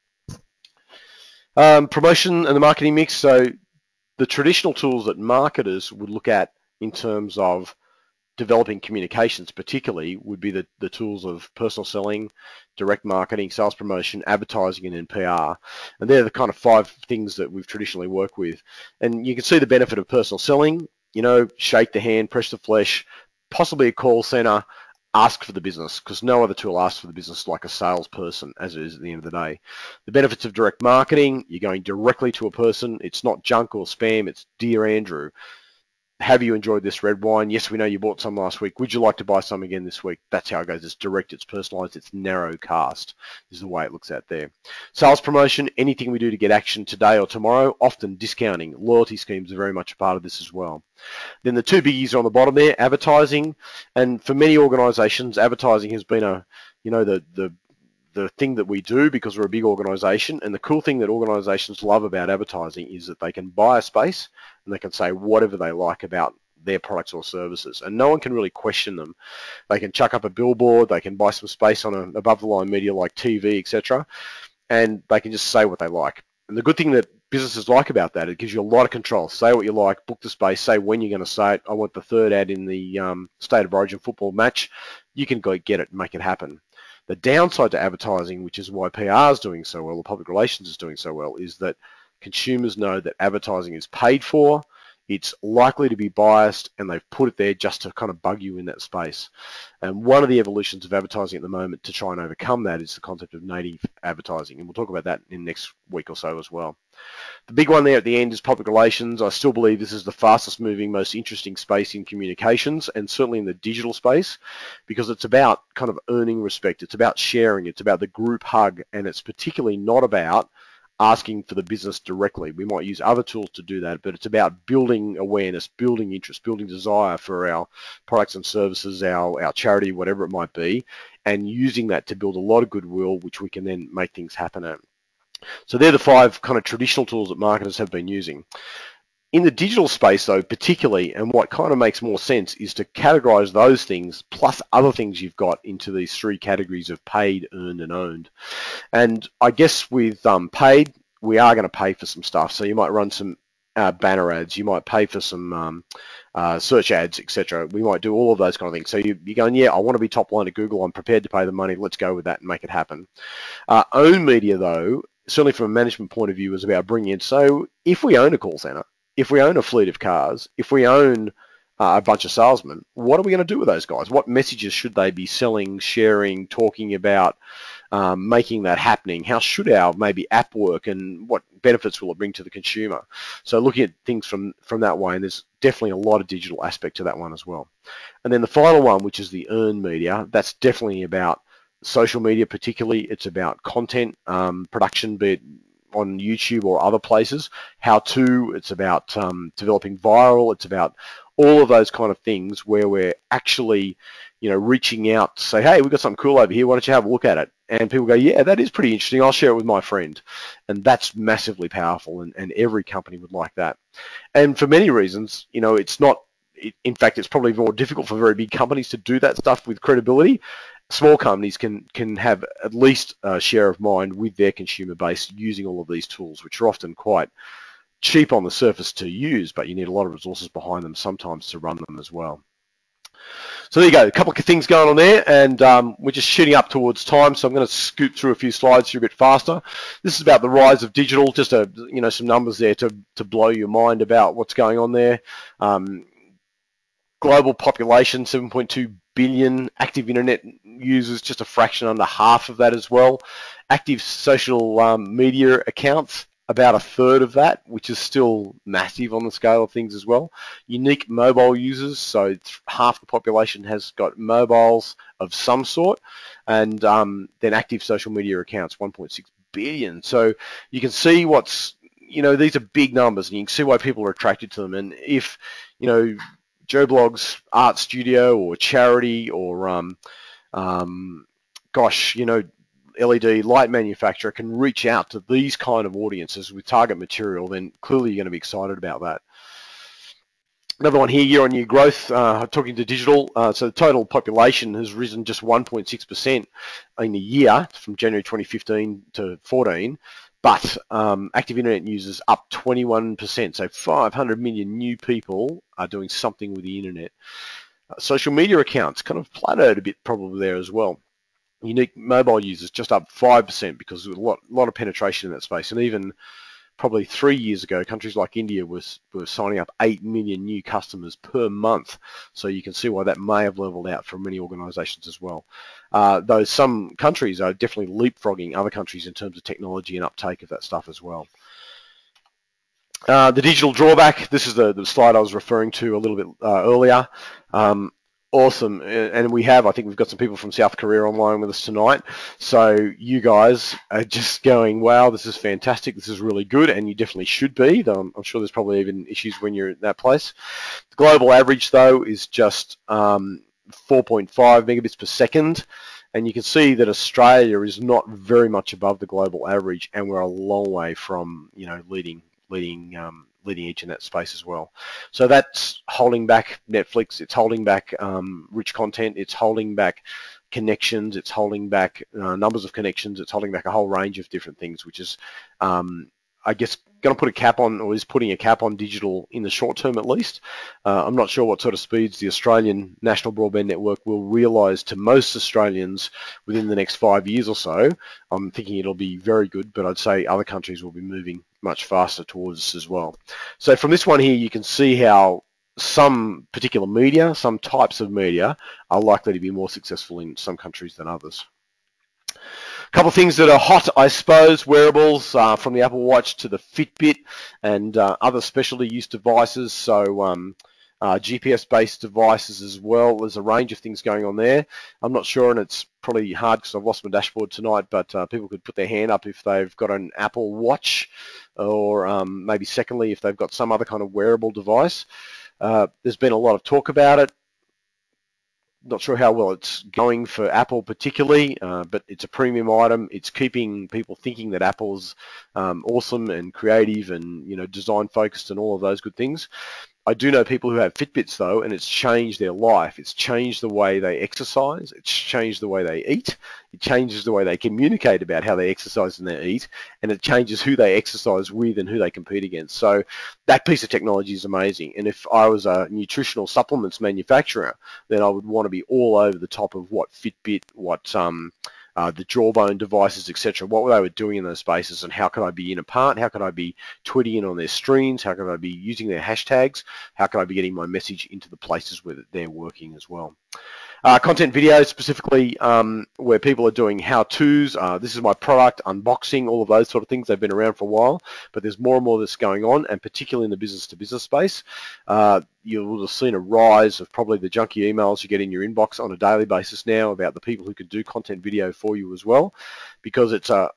Um, promotion and the marketing mix. So the traditional tools that marketers would look at in terms of developing communications particularly would be the, the tools of personal selling, direct marketing, sales promotion, advertising, and then P R. And they're the kind of five things that we've traditionally worked with. And you can see the benefit of personal selling. you know, shake the hand, press the flesh, possibly a call center, ask for the business, because no other tool asks for the business like a salesperson, as it is at the end of the day. The benefits of direct marketing, you're going directly to a person. It's not junk or spam. It's, dear Andrew, have you enjoyed this red wine? Yes, we know you bought some last week. Would you like to buy some again this week? That's how it goes. It's direct, it's personalized, it's narrow cast is the way it looks out there. Sales promotion, anything we do to get action today or tomorrow, often discounting. Loyalty schemes are very much a part of this as well. Then the two biggies are on the bottom there, advertising. And for many organizations, advertising has been a, you know, the, the, the thing that we do because we're a big organization. And the cool thing that organizations love about advertising is that they can buy a space and they can say whatever they like about their products or services, and no one can really question them. They can chuck up a billboard, they can buy some space on a above the line media like T V, et cetera, and they can just say what they like. And the good thing that businesses like about that, it gives you a lot of control. Say what you like, book the space, say when you're going to say it. I want the third ad in the um, State of Origin football match. You can go get it and make it happen. The downside to advertising, which is why P R is doing so well, or public relations is doing so well, is that consumers know that advertising is paid for, it's likely to be biased, and they've put it there just to kind of bug you in that space. And one of the evolutions of advertising at the moment to try and overcome that is the concept of native advertising, and we'll talk about that in the next week or so as well. The big one there at the end is public relations. I still believe this is the fastest moving, most interesting space in communications, and certainly in the digital space, because it's about kind of earning respect. It's about sharing. It's about the group hug, and it's particularly not about asking for the business directly. We might use other tools to do that, but it's about building awareness, building interest, building desire for our products and services, our, our charity, whatever it might be, and using that to build a lot of goodwill, which we can then make things happen at. So they're the five kind of traditional tools that marketers have been using. In the digital space, though, particularly, and what kind of makes more sense is to categorize those things plus other things you've got into these three categories of paid, earned, and owned. And I guess with um, paid, we are going to pay for some stuff. So you might run some uh, banner ads, you might pay for some um, uh, search ads, et cetera. We might do all of those kind of things. So you, you're going, yeah, I want to be top line at Google. I'm prepared to pay the money. Let's go with that and make it happen. Uh, owned media, though, certainly from a management point of view, is about bringing in. So if we own a call center, if we own a fleet of cars, if we own uh, a bunch of salesmen, what are we going to do with those guys? What messages should they be selling, sharing, talking about, um, making that happening? How should our maybe app work, and what benefits will it bring to the consumer? So looking at things from, from that way, and there's definitely a lot of digital aspect to that one as well. And then the final one, which is the earned media, that's definitely about social media particularly. It's about content um, production, be it on YouTube or other places, how to, it's about um, developing viral, it's about all of those kind of things where we're actually, you know, reaching out to say, hey, we've got something cool over here, why don't you have a look at it? And people go, yeah, that is pretty interesting, I'll share it with my friend. And that's massively powerful, and, and every company would like that. And for many reasons, you know, it's not, it, in fact, it's probably more difficult for very big companies to do that stuff with credibility. Small companies can can have at least a share of mind with their consumer base using all of these tools, which are often quite cheap on the surface to use, but you need a lot of resources behind them sometimes to run them as well. So there you go, a couple of things going on there, and um, we're just shooting up towards time, so I'm going to scoot through a few slides here a bit faster. This is about the rise of digital, just a, you know, some numbers there to, to blow your mind about what's going on there. Um, global population, seven point two billion, active internet users, just a fraction under half of that as well. Active social um, media accounts, about a third of that, which is still massive on the scale of things as well. Unique mobile users, so half the population has got mobiles of some sort, and um, then active social media accounts, one point six billion. So you can see what's, you know, these are big numbers, and you can see why people are attracted to them. And if, you know, Joe Blogg's art studio or charity or, um, um, gosh, you know, L E D light manufacturer can reach out to these kind of audiences with target material, then clearly you're going to be excited about that. Another one here, year-on-year growth, uh, talking to digital. Uh, so the total population has risen just one point six percent in a year from January twenty fifteen to fourteen. But um, active internet users up twenty-one percent, so five hundred million new people are doing something with the internet. Uh, social media accounts kind of plateaued a bit probably there as well. Unique mobile users just up five percent because there's a lot, lot of penetration in that space. And even probably three years ago, countries like India was were signing up eight million new customers per month. So you can see why that may have leveled out for many organisations as well. Uh, though some countries are definitely leapfrogging other countries in terms of technology and uptake of that stuff as well. Uh, the digital drawback, this is the, the slide I was referring to a little bit uh, earlier. Um, awesome, and we have, I think we've got some people from South Korea online with us tonight. So you guys are just going, wow, this is fantastic, this is really good, and you definitely should be, though I'm, I'm sure there's probably even issues when you're at that place. The global average, though, is just um, four point five megabits per second. And you can see that Australia is not very much above the global average, and we're a long way from, you know, leading leading um, leading edge in that space as well. So that's holding back Netflix, it's holding back um, rich content, it's holding back connections, it's holding back uh, numbers of connections, it's holding back a whole range of different things, which is, um, I guess, going to put a cap on, or is putting a cap on digital in the short term at least. Uh, I'm not sure what sort of speeds the Australian National Broadband Network will realise to most Australians within the next five years or so. I'm thinking it'll be very good, but I'd say other countries will be moving much faster towards us as well. So from this one here, you can see how some particular media, some types of media, are likely to be more successful in some countries than others. A couple of things that are hot, I suppose, wearables, uh, from the Apple Watch to the Fitbit and uh, other specialty use devices, so um, uh, G P S-based devices as well. There's a range of things going on there. I'm not sure, and it's probably hard because I've lost my dashboard tonight, but uh, people could put their hand up if they've got an Apple Watch, or um, maybe secondly, if they've got some other kind of wearable device. Uh, there's been a lot of talk about it. Not sure how well it's going for Apple particularly, uh, but it's a premium item. It's keeping people thinking that Apple's um, awesome and creative and, you know, design focused and all of those good things. I do know people who have Fitbits though, and it's changed their life. It's changed the way they exercise. It's changed the way they eat. It changes the way they communicate about how they exercise and they eat, and it changes who they exercise with and who they compete against. So that piece of technology is amazing. And if I was a nutritional supplements manufacturer, then I would want to be all over the top of what Fitbit, what um, Uh, the Jawbone devices, et cetera, what they were doing in those spaces, and how could I be in a part, how could I be tweeting in on their streams, how could I be using their hashtags, how could I be getting my message into the places where they're working as well. Uh, content videos specifically, um, where people are doing how-tos, uh, this is my product, unboxing, all of those sort of things. They've been around for a while, but there's more and more that's going on, and particularly in the business-to-business space. Uh, you will have seen a rise of probably the junky emails you get in your inbox on a daily basis now about the people who could do content video for you as well, because it's a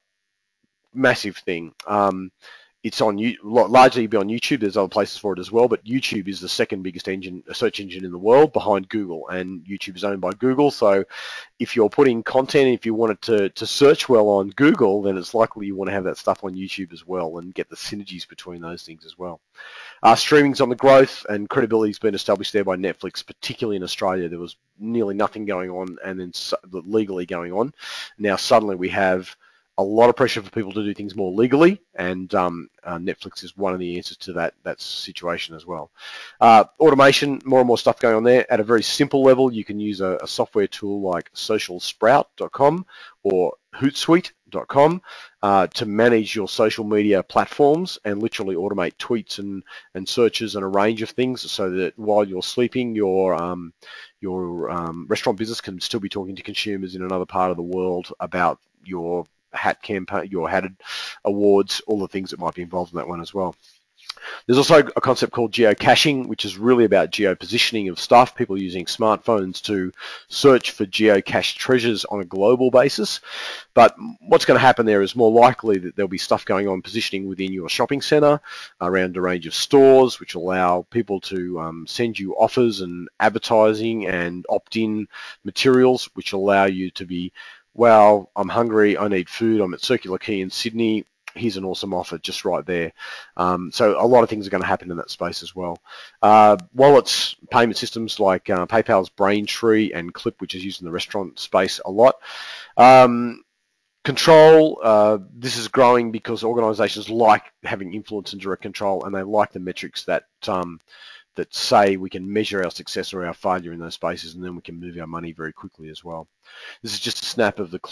massive thing. Um, It's on largely be on YouTube. There's other places for it as well, but YouTube is the second biggest engine, search engine in the world behind Google, and YouTube is owned by Google. So if you're putting content, if you want it to, to search well on Google, then it's likely you want to have that stuff on YouTube as well and get the synergies between those things as well. Uh, streaming's on the growth, and credibility's been established there by Netflix, particularly in Australia. There was nearly nothing going on, and then legally going on. Now suddenly we have a lot of pressure for people to do things more legally, and um, uh, Netflix is one of the answers to that that situation as well. Uh, automation, more and more stuff going on there. At a very simple level, you can use a, a software tool like social sprout dot com or hootsuite dot com uh, to manage your social media platforms and literally automate tweets and, and searches and a range of things, so that while you're sleeping, your um, your um, restaurant business can still be talking to consumers in another part of the world about your hat campaign, your hatted awards, all the things that might be involved in that one as well. There's also a concept called geocaching, which is really about geo-positioning of stuff, people using smartphones to search for geocached treasures on a global basis. But what's going to happen there is more likely that there'll be stuff going on positioning within your shopping centre, around a range of stores, which allow people to um, send you offers and advertising and opt-in materials, which allow you to be, well, I'm hungry, I need food, I'm at Circular Quay in Sydney, here's an awesome offer just right there. Um, so a lot of things are going to happen in that space as well. Uh, wallets, payment systems like uh, PayPal's Braintree and Clip, which is used in the restaurant space a lot. Um, control, uh, this is growing because organisations like having influence and direct control, and they like the metrics that um, that say we can measure our success or our failure in those spaces, and then we can move our money very quickly as well. This is just a snap of the Clip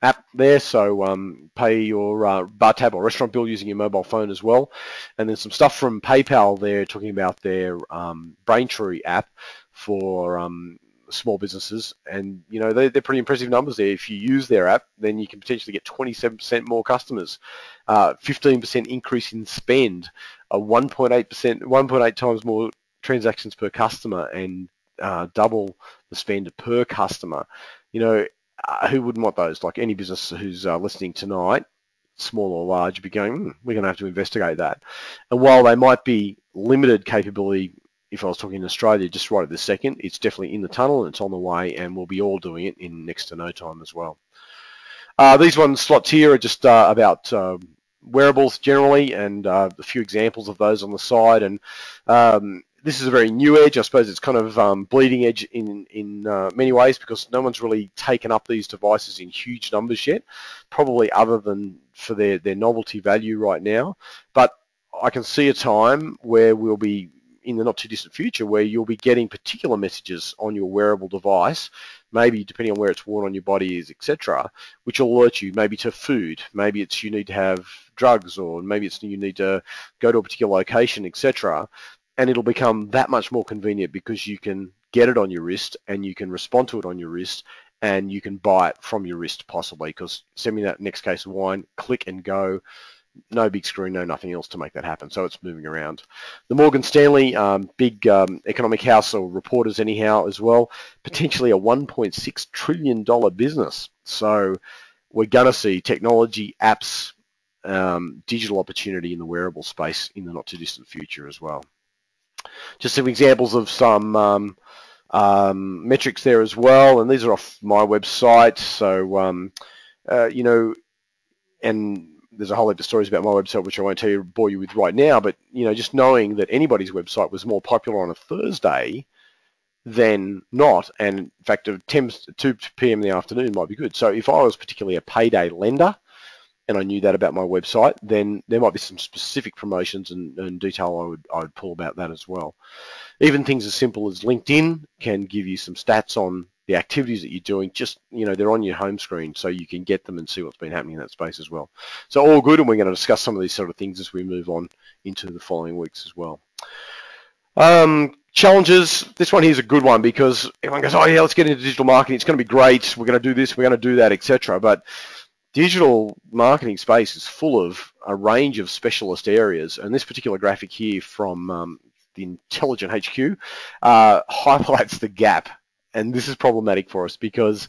app there, so um, pay your uh, bar tab or restaurant bill using your mobile phone as well. And then some stuff from PayPal there talking about their um, Braintree app for um, small businesses, and you know they, they're pretty impressive numbers there. If you use their app, then you can potentially get twenty-seven percent more customers, uh, fifteen percent increase in spend, a one point eight percent, one point eight times more transactions per customer, and uh, double the spend per customer. You know, uh, who wouldn't want those? Like any business who's uh, listening tonight, small or large, be going, hmm, we're going to have to investigate that. And while they might be limited capability, if I was talking in Australia just right at this second, it's definitely in the tunnel and it's on the way, and we'll be all doing it in next to no time as well. Uh, these ones slots here are just uh, about uh, wearables generally, and uh, a few examples of those on the side. And um, this is a very new edge. I suppose it's kind of um, bleeding edge in, in uh, many ways, because no one's really taken up these devices in huge numbers yet, probably other than for their, their novelty value right now. But I can see a time where we'll be in the not too distant future where you'll be getting particular messages on your wearable device, maybe depending on where it's worn on your body is, et cetera, which will alert you maybe to food, maybe it's you need to have drugs, or maybe it's you need to go to a particular location, et cetera. And it'll become that much more convenient because you can get it on your wrist and you can respond to it on your wrist, and you can buy it from your wrist possibly, because send me that next case of wine, click and go. No big screen, no nothing else to make that happen. So it's moving around. The Morgan Stanley, um, big um, economic house, or reporters anyhow as well, potentially a one point six trillion dollars business. So we're going to see technology, apps, um, digital opportunity in the wearable space in the not too distant future as well. Just some examples of some um, um, metrics there as well, and these are off my website. So, um, uh, you know, and there's a whole heap of stories about my website, which I won't tell you, bore you with right now, but, you know, just knowing that anybody's website was more popular on a Thursday than not, and in fact, at two p m in the afternoon might be good. So if I was particularly a payday lender, and I knew that about my website, then there might be some specific promotions and, and detail I would, I would pull about that as well. Even things as simple as LinkedIn can give you some stats on the activities that you're doing. Just, you know, they're on your home screen, so you can get them and see what's been happening in that space as well. So all good, and we're going to discuss some of these sort of things as we move on into the following weeks as well. Um, challenges. This one here is a good one, because everyone goes, oh yeah, let's get into digital marketing. It's going to be great. We're going to do this. We're going to do that, et cetera. But digital marketing space is full of a range of specialist areas, and this particular graphic here from um, the Intelligent H Q uh, highlights the gap. And this is problematic for us, because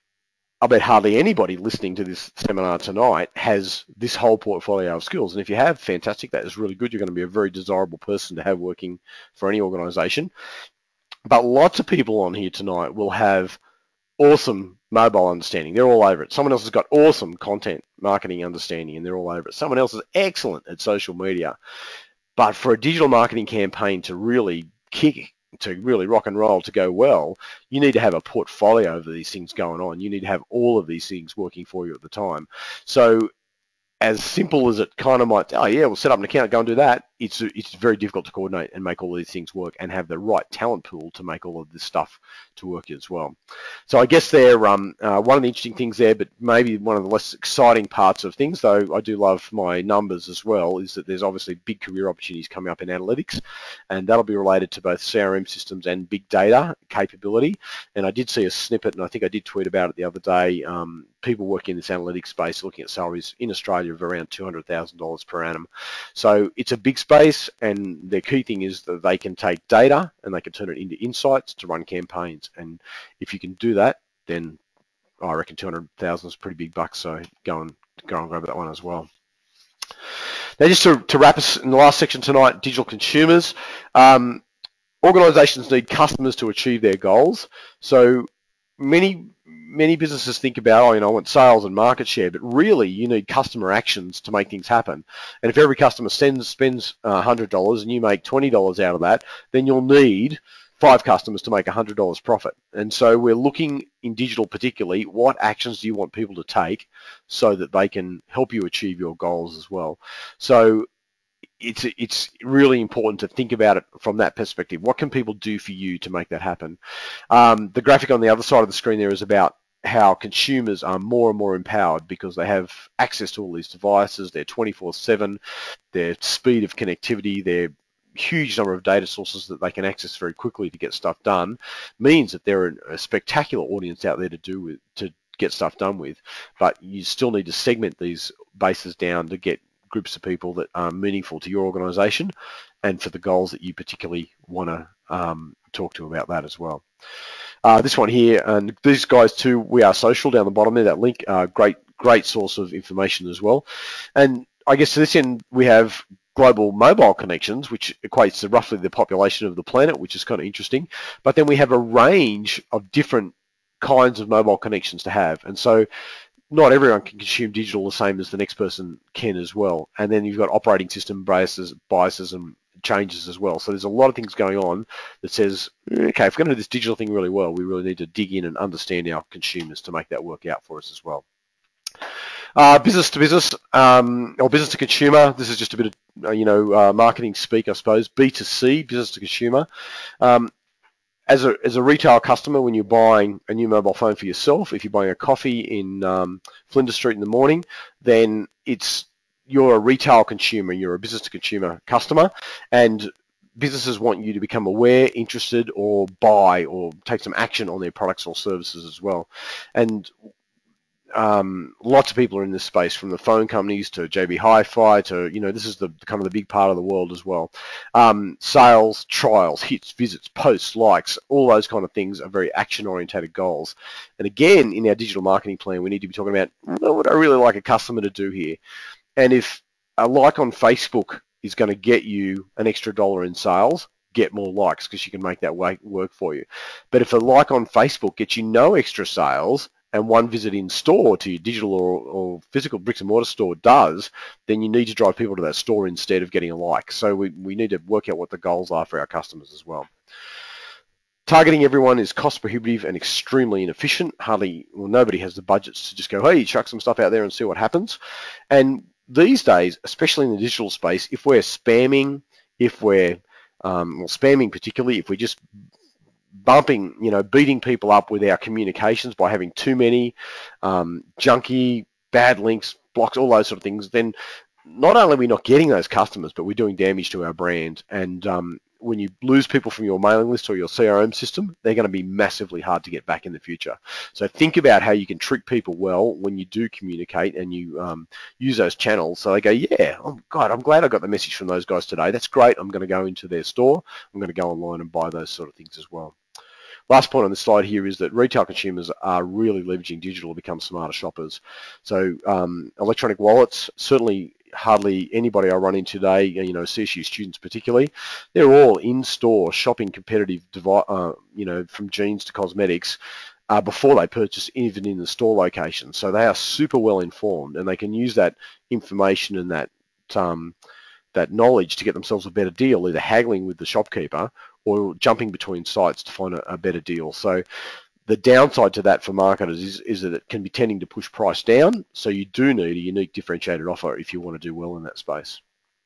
I bet hardly anybody listening to this seminar tonight has this whole portfolio of skills. And if you have, fantastic, that is really good. You're going to be a very desirable person to have working for any organization. But lots of people on here tonight will have awesome mobile understanding. They're all over it. Someone else has got awesome content marketing understanding, and they're all over it. Someone else is excellent at social media. But for a digital marketing campaign to really kick, to really rock and roll, to go well, you need to have a portfolio of these things going on. You need to have all of these things working for you at the time. So as simple as it kind of might, oh yeah, we'll set up an account, go and do that, it's it's very difficult to coordinate and make all of these things work and have the right talent pool to make all of this stuff to work as well. So I guess they're um, uh, one of the interesting things there, but maybe one of the less exciting parts of things, though I do love my numbers as well, is that there's obviously big career opportunities coming up in analytics, and that'll be related to both C R M systems and big data capability. And I did see a snippet, and I think I did tweet about it the other day, um, people working in this analytics space looking at salaries in Australia of around two hundred thousand dollars per annum. So it's a big space, and the key thing is that they can take data and they can turn it into insights to run campaigns. And if you can do that, then I reckon two hundred thousand is pretty big bucks. So go and go and grab that one as well. Now, just to, to wrap us in the last section tonight, digital consumers. Um, organizations need customers to achieve their goals. So many many businesses think about, oh, you know, I want sales and market share, but really you need customer actions to make things happen. And if every customer sends, spends one hundred dollars and you make twenty dollars out of that, then you'll need five customers to make one hundred dollars profit. And so we're looking in digital particularly, what actions do you want people to take so that they can help you achieve your goals as well. So it's it's really important to think about it from that perspective. What can people do for you to make that happen? Um, the graphic on the other side of the screen there is about how consumers are more and more empowered because they have access to all these devices, they're twenty-four seven, their speed of connectivity, their huge number of data sources that they can access very quickly to get stuff done, means that they're a spectacular audience out there to do with, to get stuff done with. But you still need to segment these bases down to get groups of people that are meaningful to your organization and for the goals that you particularly want to um, talk to about that as well. Uh, this one here, and these guys too, We Are Social down the bottom there, that link, uh, great, great source of information as well. And I guess to this end, we have global mobile connections, which equates to roughly the population of the planet, which is kind of interesting. But then we have a range of different kinds of mobile connections to have. And so not everyone can consume digital the same as the next person can as well. And then you've got operating system biases, biases and changes as well. So there's a lot of things going on that says, okay, if we're going to do this digital thing really well, we really need to dig in and understand our consumers to make that work out for us as well. Uh, business to business, um, or business to consumer. This is just a bit of, uh, you know, uh, marketing speak, I suppose. B two C, business to consumer. Um, as a as a retail customer, when you're buying a new mobile phone for yourself, if you're buying a coffee in um, Flinders Street in the morning, then it's you're a retail consumer. You're a business to consumer customer, and businesses want you to become aware, interested, or buy or take some action on their products or services as well. And Um, lots of people are in this space, from the phone companies to J B Hi-Fi to, you know, this is the kind of the big part of the world as well. Um, sales, trials, hits, visits, posts, likes, all those kind of things are very action-orientated goals. And again, in our digital marketing plan, we need to be talking about, well, what would I really like a customer to do here? And if a like on Facebook is going to get you an extra dollar in sales, get more likes because you can make that work for you. But if a like on Facebook gets you no extra sales, and one visit in store to your digital or, or physical bricks and mortar store does, then you need to drive people to that store instead of getting a like. So we, we need to work out what the goals are for our customers as well. Targeting everyone is cost prohibitive and extremely inefficient. Hardly, well, nobody has the budgets to just go, hey, chuck some stuff out there and see what happens. And these days, especially in the digital space, if we're spamming, if we're, um, well, spamming particularly, if we're just bumping, you know, beating people up with our communications by having too many um, junky, bad links, blocks, all those sort of things, then not only are we not getting those customers, but we're doing damage to our brand. And um, when you lose people from your mailing list or your C R M system, they're going to be massively hard to get back in the future. So think about how you can trick people well when you do communicate and you um, use those channels. So they go, yeah, oh God, I'm glad I got the message from those guys today. That's great. I'm going to go into their store. I'm going to go online and buy those sort of things as well. Last point on this slide here is that retail consumers are really leveraging digital to become smarter shoppers. So um, electronic wallets, certainly hardly anybody I run into today, you know, C S U students particularly, they're all in-store shopping competitive, uh, you know, from jeans to cosmetics uh, before they purchase, even in the store location. So they are super well informed, and they can use that information and that um, that knowledge to get themselves a better deal, either haggling with the shopkeeper or jumping between sites to find a, a better deal. So the downside to that for marketers is, is that it can be tending to push price down. So you do need a unique differentiated offer if you want to do well in that space.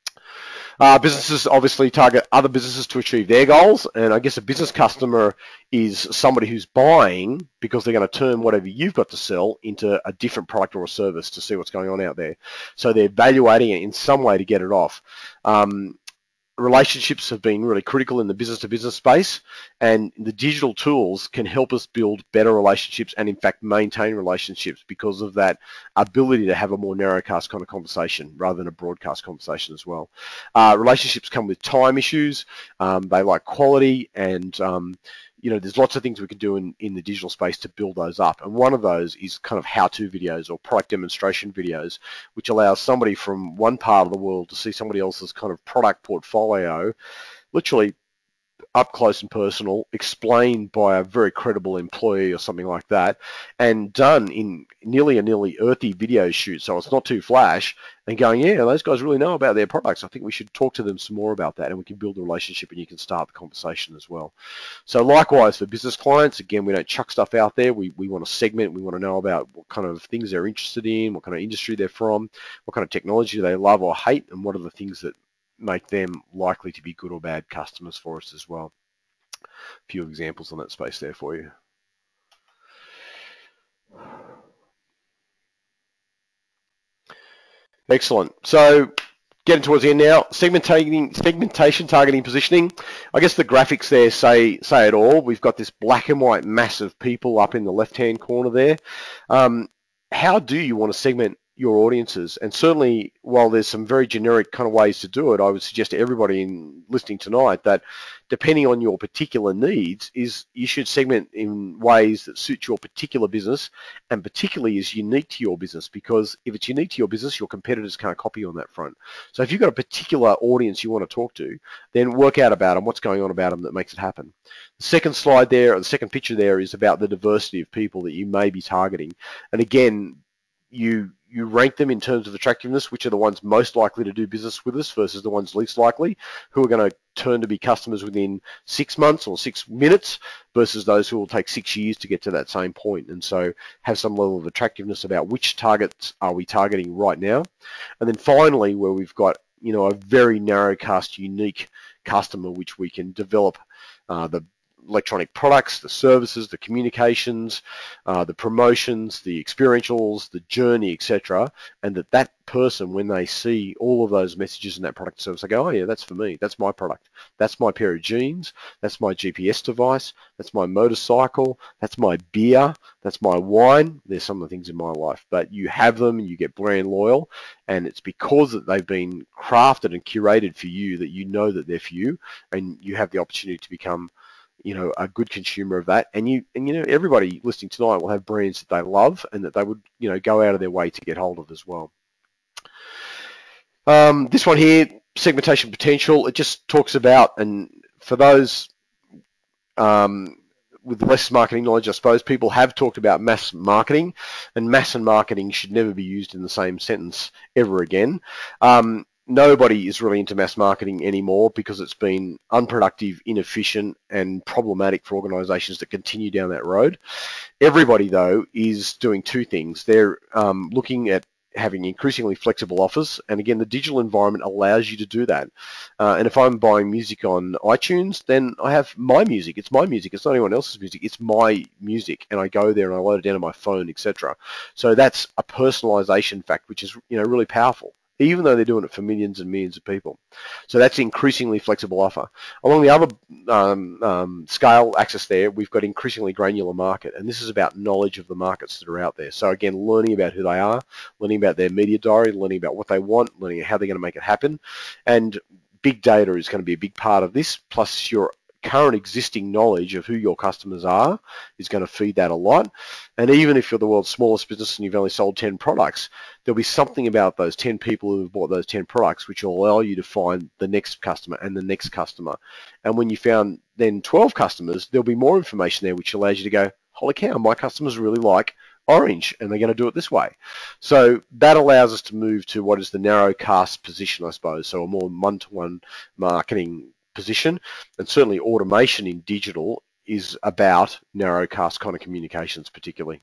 Uh, businesses obviously target other businesses to achieve their goals, and I guess a business customer is somebody who's buying because they're going to turn whatever you've got to sell into a different product or a service to see what's going on out there. So they're evaluating it in some way to get it off. Um, relationships have been really critical in the business-to-business space, and the digital tools can help us build better relationships and, in fact, maintain relationships because of that ability to have a more narrowcast kind of conversation rather than a broadcast conversation as well. Uh, relationships come with time issues. Um, they like quality, and um, you know, there's lots of things we can do in, in the digital space to build those up. And one of those is kind of how-to videos or product demonstration videos, which allows somebody from one part of the world to see somebody else's kind of product portfolio, literally up close and personal, explained by a very credible employee or something like that, and done in nearly a nearly earthy video shoot, so it's not too flash, and going, yeah, those guys really know about their products. I think we should talk to them some more about that, and we can build a relationship, and you can start the conversation as well. So likewise for business clients, again, we don't chuck stuff out there. We, we want to segment. We want to know about what kind of things they're interested in, what kind of industry they're from, what kind of technology they love or hate, and what are the things that make them likely to be good or bad customers for us as well. A few examples on that space there for you. Excellent. So getting towards the end now, segmentating, segmentation, targeting, positioning. I guess the graphics there say say it all. We've got this black and white mass of people up in the left-hand corner there. Um, how do you want to segment your audiences? And certainly, while there's some very generic kind of ways to do it, I would suggest to everybody in listening tonight that depending on your particular needs, is you should segment in ways that suit your particular business and particularly is unique to your business, because if it's unique to your business, your competitors can't copy on that front. So if you've got a particular audience you want to talk to, then work out about them, what's going on about them that makes it happen. The second slide there, or the second picture there, is about the diversity of people that you may be targeting. And again, you you rank them in terms of attractiveness, which are the ones most likely to do business with us versus the ones least likely, who are going to turn to be customers within six months or six minutes versus those who will take six years to get to that same point. And so have some level of attractiveness about which targets are we targeting right now. And then finally, where we've got, you know, a very narrow cast, unique customer, which we can develop uh, the electronic products, the services, the communications, uh, the promotions, the experientials, the journey, et cetera, and that that person, when they see all of those messages in that product service, they go, oh yeah, that's for me, that's my product, that's my pair of jeans, that's my G P S device, that's my motorcycle, that's my beer, that's my wine. There's some of the things in my life, but you have them and you get brand loyal, and it's because that they've been crafted and curated for you that you know that they're for you, and you have the opportunity to become, you know, a good consumer of that. And you, and you know, everybody listening tonight will have brands that they love and that they would, you know, go out of their way to get hold of as well. Um, this one here, segmentation potential, it just talks about, and for those um, with less marketing knowledge, I suppose, people have talked about mass marketing, and mass and marketing should never be used in the same sentence ever again. Um, Nobody is really into mass marketing anymore because it's been unproductive, inefficient, and problematic for organisations that continue down that road. Everybody, though, is doing two things. They're um, looking at having increasingly flexible offers, and again, the digital environment allows you to do that. Uh, and if I'm buying music on iTunes, then I have my music. It's my music. It's not anyone else's music. It's my music, and I go there and I load it down on my phone, et cetera. So that's a personalisation fact, which is, you know, really powerful, even though they're doing it for millions and millions of people. So that's increasingly flexible offer. Along the other um, um, scale axis there, we've got increasingly granular market, and this is about knowledge of the markets that are out there. So again, learning about who they are, learning about their media diary, learning about what they want, learning how they're going to make it happen. And big data is going to be a big part of this, plus your current existing knowledge of who your customers are is going to feed that a lot. And even if you're the world's smallest business and you've only sold ten products, there'll be something about those ten people who have bought those ten products which will allow you to find the next customer and the next customer. And when you found then twelve customers, there'll be more information there which allows you to go, holy cow, my customers really like orange and they're going to do it this way. So that allows us to move to what is the narrow cast position, I suppose, so a more one-to-one marketing position. And certainly automation in digital is about narrow cast kind of communications particularly.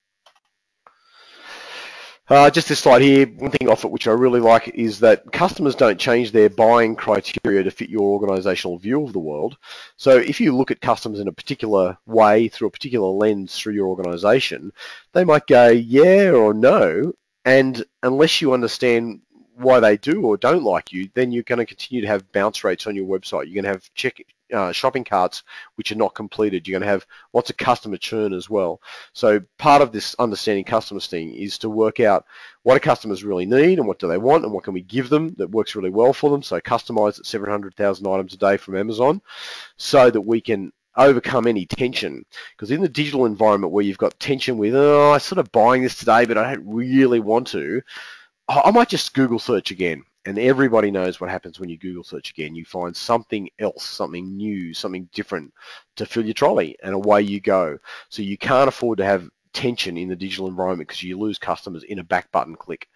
Uh, just this slide here, one thing off it which I really like is that customers don't change their buying criteria to fit your organisational view of the world. So if you look at customers in a particular way, through a particular lens through your organisation, they might go yeah or no, and unless you understand why they do or don't like you, then you're going to continue to have bounce rates on your website. You're going to have check uh, shopping carts which are not completed. You're going to have lots of customer churn as well. So part of this understanding customers thing is to work out what do customers really need and what do they want and what can we give them that works really well for them. So customize at seven hundred thousand items a day from Amazon so that we can overcome any tension. Because in the digital environment where you've got tension with, oh, I'm sort of buying this today, but I don't really want to, I might just Google search again. And everybody knows what happens when you Google search again. You find something else, something new, something different to fill your trolley, and away you go. So you can't afford to have tension in the digital environment because you lose customers in a back button click.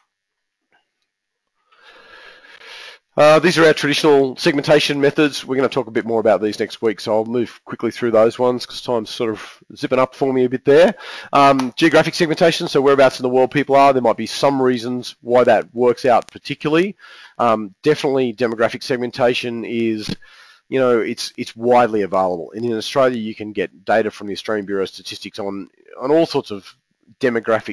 Uh, these are our traditional segmentation methods. We're going to talk a bit more about these next week, so I'll move quickly through those ones because time's sort of zipping up for me a bit there. Um, geographic segmentation, so whereabouts in the world people are. There might be some reasons why that works out particularly. Um, definitely demographic segmentation is, you know, it's it's widely available. And in Australia, you can get data from the Australian Bureau of Statistics on, on all sorts of demographic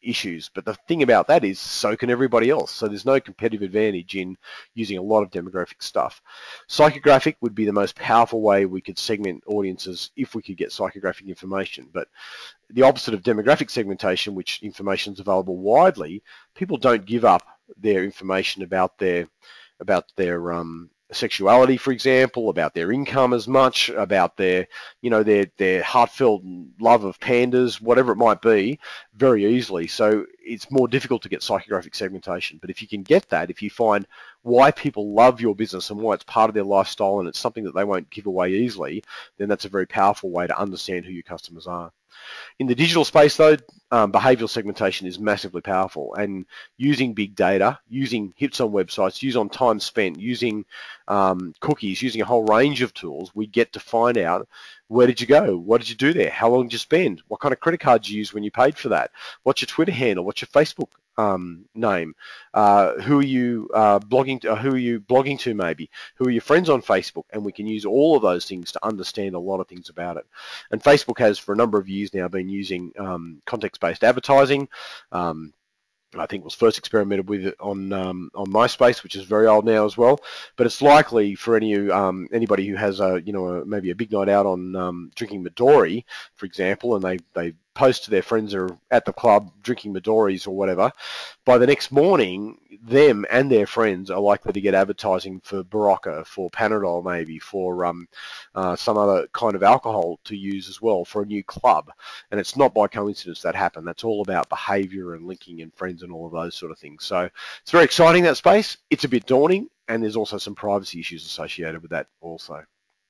issues. But the thing about that is so can everybody else. So there's no competitive advantage in using a lot of demographic stuff. Psychographic would be the most powerful way we could segment audiences if we could get psychographic information. But the opposite of demographic segmentation, which information is available widely, people don't give up their information about their about their um, sexuality, for example, about their income as much, about their, you know, their their heartfelt love of pandas, whatever it might be, very easily. So it's more difficult to get psychographic segmentation. But if you can get that, if you find why people love your business and why it's part of their lifestyle and it's something that they won't give away easily, then that's a very powerful way to understand who your customers are. In the digital space, though, um, behavioral segmentation is massively powerful, and using big data, using hits on websites, using on time spent, using um, cookies, using a whole range of tools, we get to find out where did you go, what did you do there, how long did you spend, what kind of credit card did you use when you paid for that, what's your Twitter handle, what's your Facebook um, name, uh, who are you uh, blogging to, uh, who are you blogging to maybe, who are your friends on Facebook, and we can use all of those things to understand a lot of things about it. And Facebook has for a number of years now been using um, context-based advertising. Um, I think was first experimented with it on um, on MySpace, which is very old now as well. But it's likely for any um, anybody who has a you know a, maybe a big night out on um, drinking Midori, for example, and they they post to their friends or at the club drinking Midoris or whatever. By the next morning, them and their friends are likely to get advertising for Barocca, for Panadol maybe, for um, uh, some other kind of alcohol to use as well for a new club. And it's not by coincidence that happened. That's all about behaviour and linking and friends and all of those sort of things. So it's very exciting, that space. It's a bit daunting, and there's also some privacy issues associated with that also.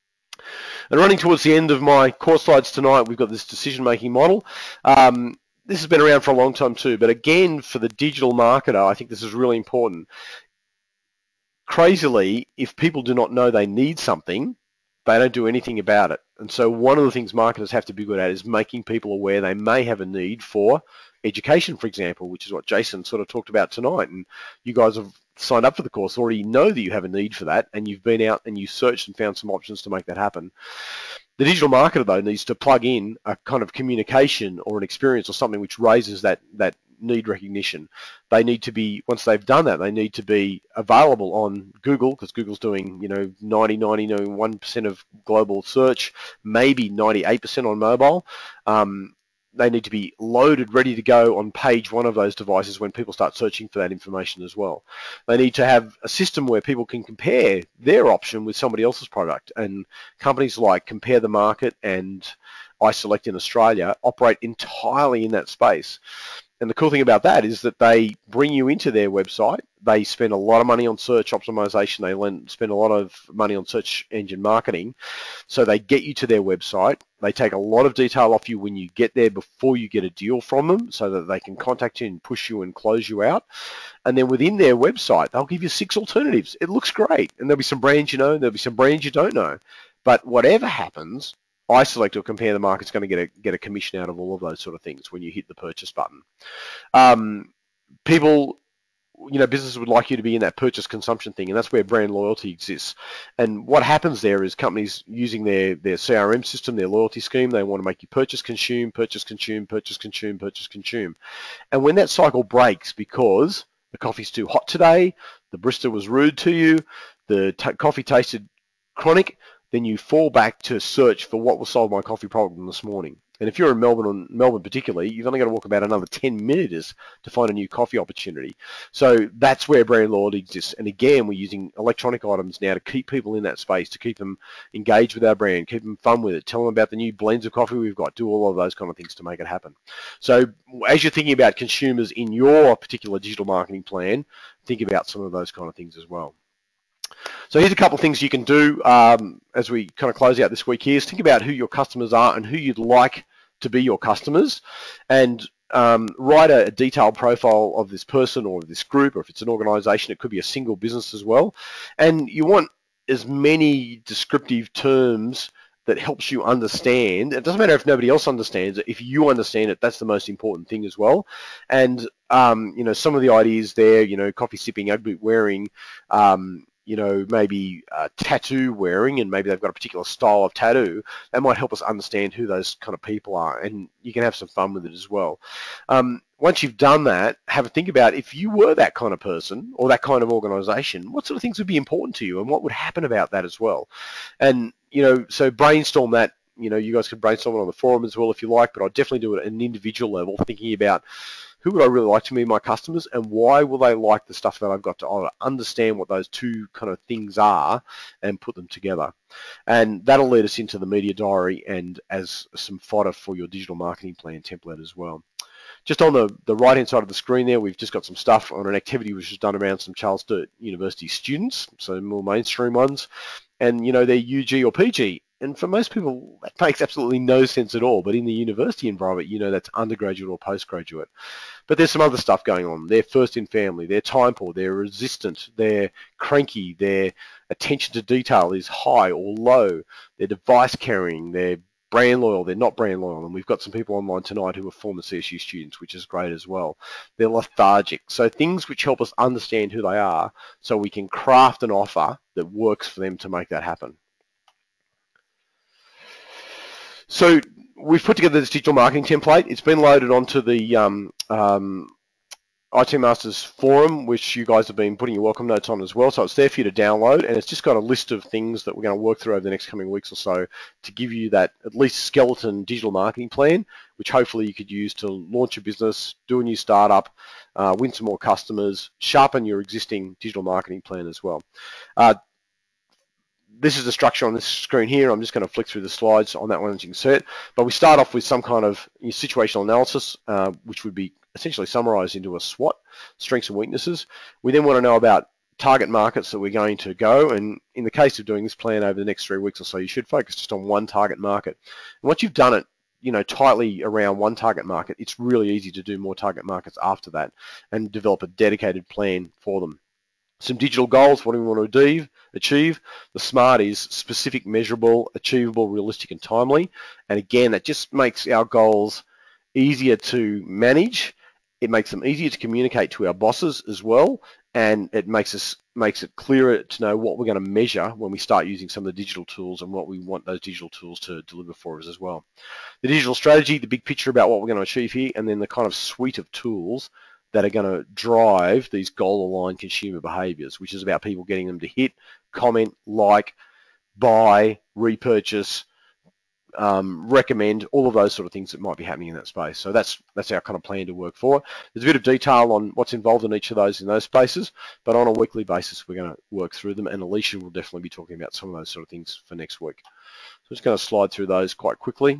And running towards the end of my course slides tonight, we've got this decision-making model. Um, this has been around for a long time too, but again, for the digital marketer, I think this is really important. Crazily, if people do not know they need something, they don't do anything about it. And so one of the things marketers have to be good at is making people aware they may have a need for education, for example, which is what Jason sort of talked about tonight. And you guys have signed up for the course, already know that you have a need for that, and you've been out and you searched and found some options to make that happen. The digital marketer, though, needs to plug in a kind of communication or an experience or something which raises that, that need recognition. They need to be, once they've done that, they need to be available on Google, because Google's doing, you know, ninety, ninety-one percent of global search, maybe ninety-eight percent on mobile. Um, They need to be loaded, ready to go on page one of those devices when people start searching for that information as well. They need to have a system where people can compare their option with somebody else's product. And companies like Compare the Market and iSelect in Australia operate entirely in that space. And the cool thing about that is that they bring you into their website. They spend a lot of money on search optimization. They spend a lot of money on search engine marketing. So they get you to their website. They take a lot of detail off you when you get there before you get a deal from them, so that they can contact you and push you and close you out. And then within their website, they'll give you six alternatives. It looks great. And there'll be some brands you know, and there'll be some brands you don't know. But whatever happens, iSelect or Compare the Market's going to get a get a commission out of all of those sort of things when you hit the purchase button. Um, people, you know, businesses would like you to be in that purchase consumption thing, and that's where brand loyalty exists. And what happens there is companies using their, their C R M system, their loyalty scheme, they want to make you purchase, consume, purchase, consume, purchase, consume, purchase, consume. And when that cycle breaks because the coffee's too hot today, the barista was rude to you, the t- coffee tasted chronic, then you fall back to search for what will solve my coffee problem this morning. And if you're in Melbourne, Melbourne particularly, you've only got to walk about another ten minutes to find a new coffee opportunity. So that's where brand loyalty exists. And again, we're using electronic items now to keep people in that space, to keep them engaged with our brand, keep them fun with it, tell them about the new blends of coffee we've got, do all of those kind of things to make it happen. So as you're thinking about consumers in your particular digital marketing plan, think about some of those kind of things as well. So here's a couple of things you can do um, as we kind of close out this week here. Is think about who your customers are and who you'd like to be your customers, and um, write a, a detailed profile of this person or this group, or if it's an organization, it could be a single business as well. And you want as many descriptive terms that helps you understand. It doesn't matter if nobody else understands it. If you understand it, that's the most important thing as well. And, um, you know, some of the ideas there, you know, coffee sipping, Ugg boot wearing, um, you know, maybe uh, tattoo wearing, and maybe they've got a particular style of tattoo, that might help us understand who those kind of people are, and you can have some fun with it as well. Um, once you've done that, have a think about if you were that kind of person or that kind of organization, what sort of things would be important to you and what would happen about that as well. And, you know, so brainstorm that. You know, you guys can brainstorm it on the forum as well if you like, but I'll definitely do it at an individual level, thinking about who would I really like to be my customers and why will they like the stuff that I've got to understand what those two kind of things are and put them together. And that'll lead us into the media diary and as some fodder for your digital marketing plan template as well. Just on the, the right-hand side of the screen there, we've just got some stuff on an activity which was done around some Charles Sturt University students, so more mainstream ones, and, you know, they're U G or P G. And for most people, that makes absolutely no sense at all. But in the university environment, you know, that's undergraduate or postgraduate. But there's some other stuff going on. They're first in family. They're time poor. They're resistant. They're cranky. Their attention to detail is high or low. They're device carrying. They're brand loyal. They're not brand loyal. And we've got some people online tonight who are former C S U students, which is great as well. They're lethargic. So things which help us understand who they are so we can craft an offer that works for them to make that happen. So we've put together this digital marketing template. It's been loaded onto the um, um, I T Masters forum, which you guys have been putting your welcome notes on as well. So it's there for you to download, and it's just got a list of things that we're going to work through over the next coming weeks or so to give you that at least skeleton digital marketing plan, which hopefully you could use to launch a business, do a new startup, uh, win some more customers, sharpen your existing digital marketing plan as well. Uh, This is the structure on this screen here. I'm just going to flick through the slides on that one as you can see it. But we start off with some kind of situational analysis, uh, which would be essentially summarized into a SWOT, strengths and weaknesses. We then want to know about target markets that we're going to go. And in the case of doing this plan over the next three weeks or so, you should focus just on one target market. And once you've done it, you know, tightly around one target market, it's really easy to do more target markets after that and develop a dedicated plan for them. Some digital goals, what do we want to achieve? The SMART is specific, measurable, achievable, realistic, and timely. And again, that just makes our goals easier to manage. It makes them easier to communicate to our bosses as well. And it makes us makes it clearer to know what we're going to measure when we start using some of the digital tools and what we want those digital tools to deliver for us as well. The digital strategy, the big picture about what we're going to achieve here, and then the kind of suite of tools that are going to drive these goal-aligned consumer behaviors, which is about people getting them to hit, comment, like, buy, repurchase, um, recommend, all of those sort of things that might be happening in that space. So that's that's our kind of plan to work for. There's a bit of detail on what's involved in each of those in those spaces, but on a weekly basis, we're going to work through them, and Alicia will definitely be talking about some of those sort of things for next week. So I'm just going to slide through those quite quickly.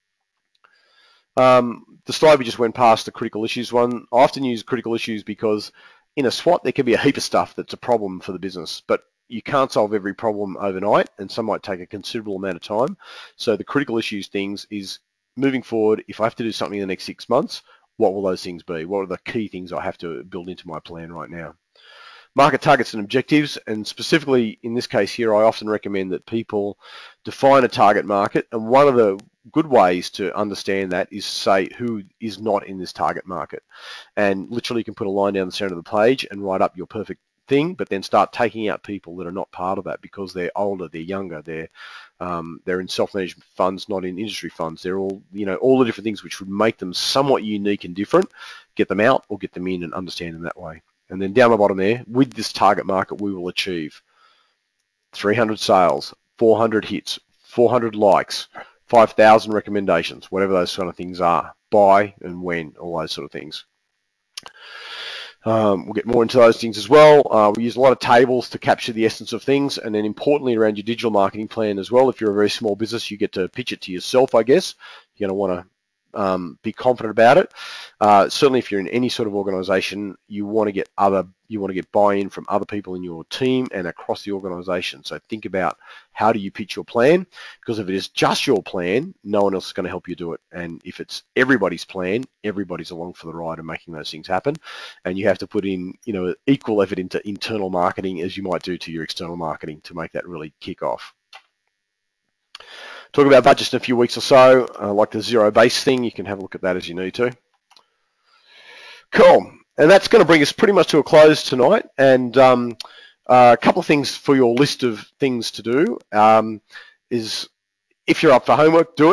Um, the slide we just went past, the critical issues one, I often use critical issues because in a SWOT there can be a heap of stuff that's a problem for the business, but you can't solve every problem overnight, and some might take a considerable amount of time. So the critical issues things is moving forward, if I have to do something in the next six months, what will those things be? What are the key things I have to build into my plan right now? Market targets and objectives, and specifically in this case here, I often recommend that people define a target market, and one of the good ways to understand that is say who is not in this target market. And literally you can put a line down the center of the page and write up your perfect thing, but then start taking out people that are not part of that because they're older, they're younger, they're um, they're in self-management funds, not in industry funds. They're all, you know, all the different things which would make them somewhat unique and different. Get them out or get them in and understand them that way. And then down the bottom there, with this target market, we will achieve three hundred sales, four hundred hits, four hundred likes, five thousand recommendations, whatever those sort of things are, buy and when, all those sort of things. Um, we'll get more into those things as well. Uh, we use a lot of tables to capture the essence of things, and then importantly around your digital marketing plan as well. If you're a very small business, you get to pitch it to yourself, I guess. You're going to want to Um, be confident about it. Uh, certainly if you're in any sort of organization, you want to get other, you want to get buy-in from other people in your team and across the organization. So think about how do you pitch your plan, because if it is just your plan, no one else is going to help you do it. And if it's everybody's plan, everybody's along for the ride and making those things happen. And you have to put in, you know, equal effort into internal marketing as you might do to your external marketing to make that really kick off. Talk about budgets in a few weeks or so, uh, like the zero base thing. You can have a look at that as you need to. Cool. And that's going to bring us pretty much to a close tonight. And um, uh, a couple of things for your list of things to do um, is if you're up for homework, do it.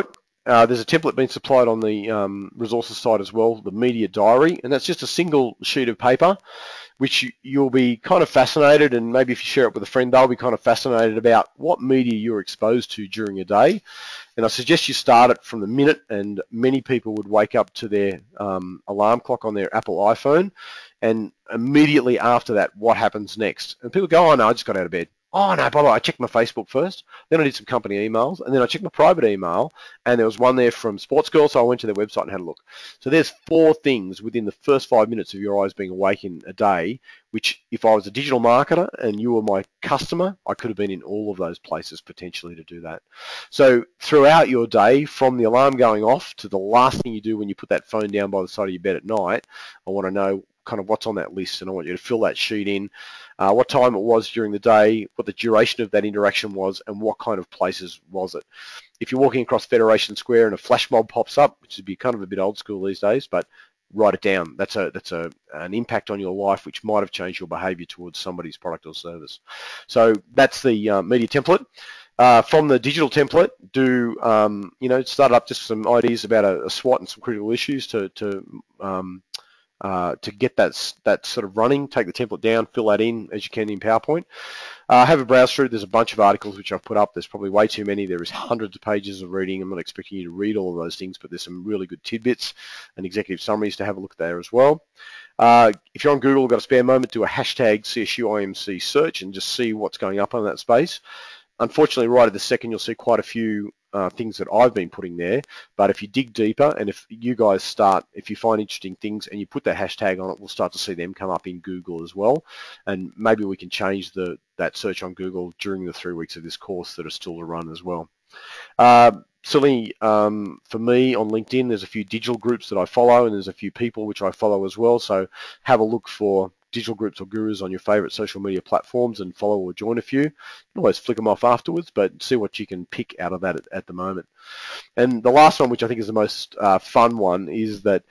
uh, there's a template being supplied on the um, resources side as well, the media diary, and that's just a single sheet of paper which you, you'll be kind of fascinated, and maybe if you share it with a friend, they'll be kind of fascinated about what media you're exposed to during a day. And I suggest you start it from the minute, and many people would wake up to their um, alarm clock on their Apple iPhone, and immediately after that, what happens next? And people go, oh no, I just got out of bed. Oh no, by the way, I checked my Facebook first, then I did some company emails, and then I checked my private email, and there was one there from Sports Girl, so I went to their website and had a look. So there's four things within the first five minutes of your eyes being awake in a day, which if I was a digital marketer and you were my customer, I could have been in all of those places potentially to do that. So throughout your day, from the alarm going off to the last thing you do when you put that phone down by the side of your bed at night, I want to know kind of what's on that list, and I want you to fill that sheet in, uh, what time it was during the day, what the duration of that interaction was, and what kind of places was it. If you're walking across Federation Square and a flash mob pops up, which would be kind of a bit old school these days, but write it down. That's a that's a an impact on your life which might have changed your behaviour towards somebody's product or service. So that's the uh, media template. Uh, from the digital template, do um, you know start up just some ideas about a, a SWOT and some critical issues to to um, Uh, to get that that sort of running. Take the template down, fill that in as you can in PowerPoint. Uh, have a browse through. There's a bunch of articles which I've put up. There's probably way too many. There is hundreds of pages of reading. I'm not expecting you to read all of those things, but there's some really good tidbits and executive summaries to have a look there as well. Uh, if you're on Google, got a spare moment, do a hashtag C S U I M C search and just see what's going up on that space. Unfortunately, right at the second, you'll see quite a few uh, things that I've been putting there. But if you dig deeper, and if you guys start, if you find interesting things and you put that hashtag on it, we'll start to see them come up in Google as well. And maybe we can change the that search on Google during the three weeks of this course that are still to run as well. Uh, certainly, um, for me on LinkedIn, there's a few digital groups that I follow, and there's a few people which I follow as well. So have a look for digital groups or gurus on your favorite social media platforms and follow or join a few. You can always flick them off afterwards, but see what you can pick out of that at, at the moment. And the last one, which I think is the most uh, fun one, is that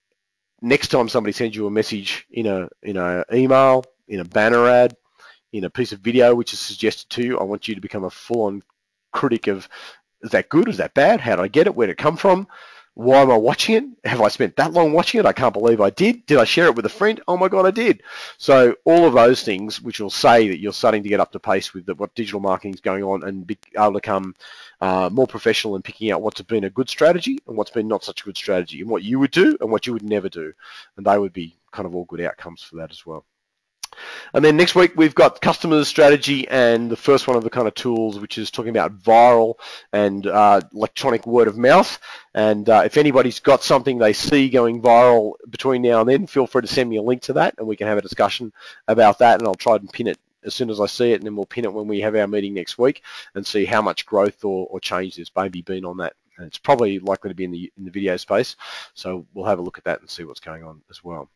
next time somebody sends you a message in a in a email, in a banner ad, in a piece of video which is suggested to you, I want you to become a full-on critic of, is that good? Is that bad? How did I get it? Where did it come from? Why am I watching it? Have I spent that long watching it? I can't believe I did. Did I share it with a friend? Oh my God, I did. So all of those things which will say that you're starting to get up to pace with the, what digital marketing is going on, and be able to become uh, more professional in picking out what's been a good strategy and what's been not such a good strategy, and what you would do and what you would never do. And they would be kind of all good outcomes for that as well. And then next week we've got customers strategy, and the first one of the kind of tools which is talking about viral and uh, electronic word of mouth. And uh, if anybody's got something they see going viral between now and then, feel free to send me a link to that and we can have a discussion about that, and I'll try and pin it as soon as I see it, and then we'll pin it when we have our meeting next week and see how much growth or, or change there's maybe been on that. And it's probably likely to be in the, in the video space, so we'll have a look at that and see what's going on as well.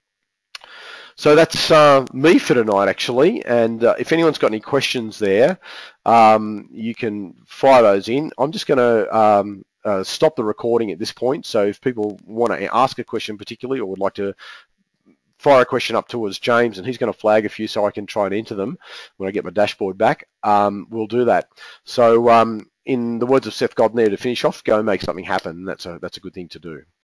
So that's uh, me for tonight, actually, and uh, if anyone's got any questions there, um, you can fire those in. I'm just going to um, uh, stop the recording at this point, so if people want to ask a question particularly or would like to fire a question up towards James, and he's going to flag a few so I can try and enter them when I get my dashboard back, um, we'll do that. So um, in the words of Seth Godin there to finish off, go and make something happen. That's a, that's a good thing to do.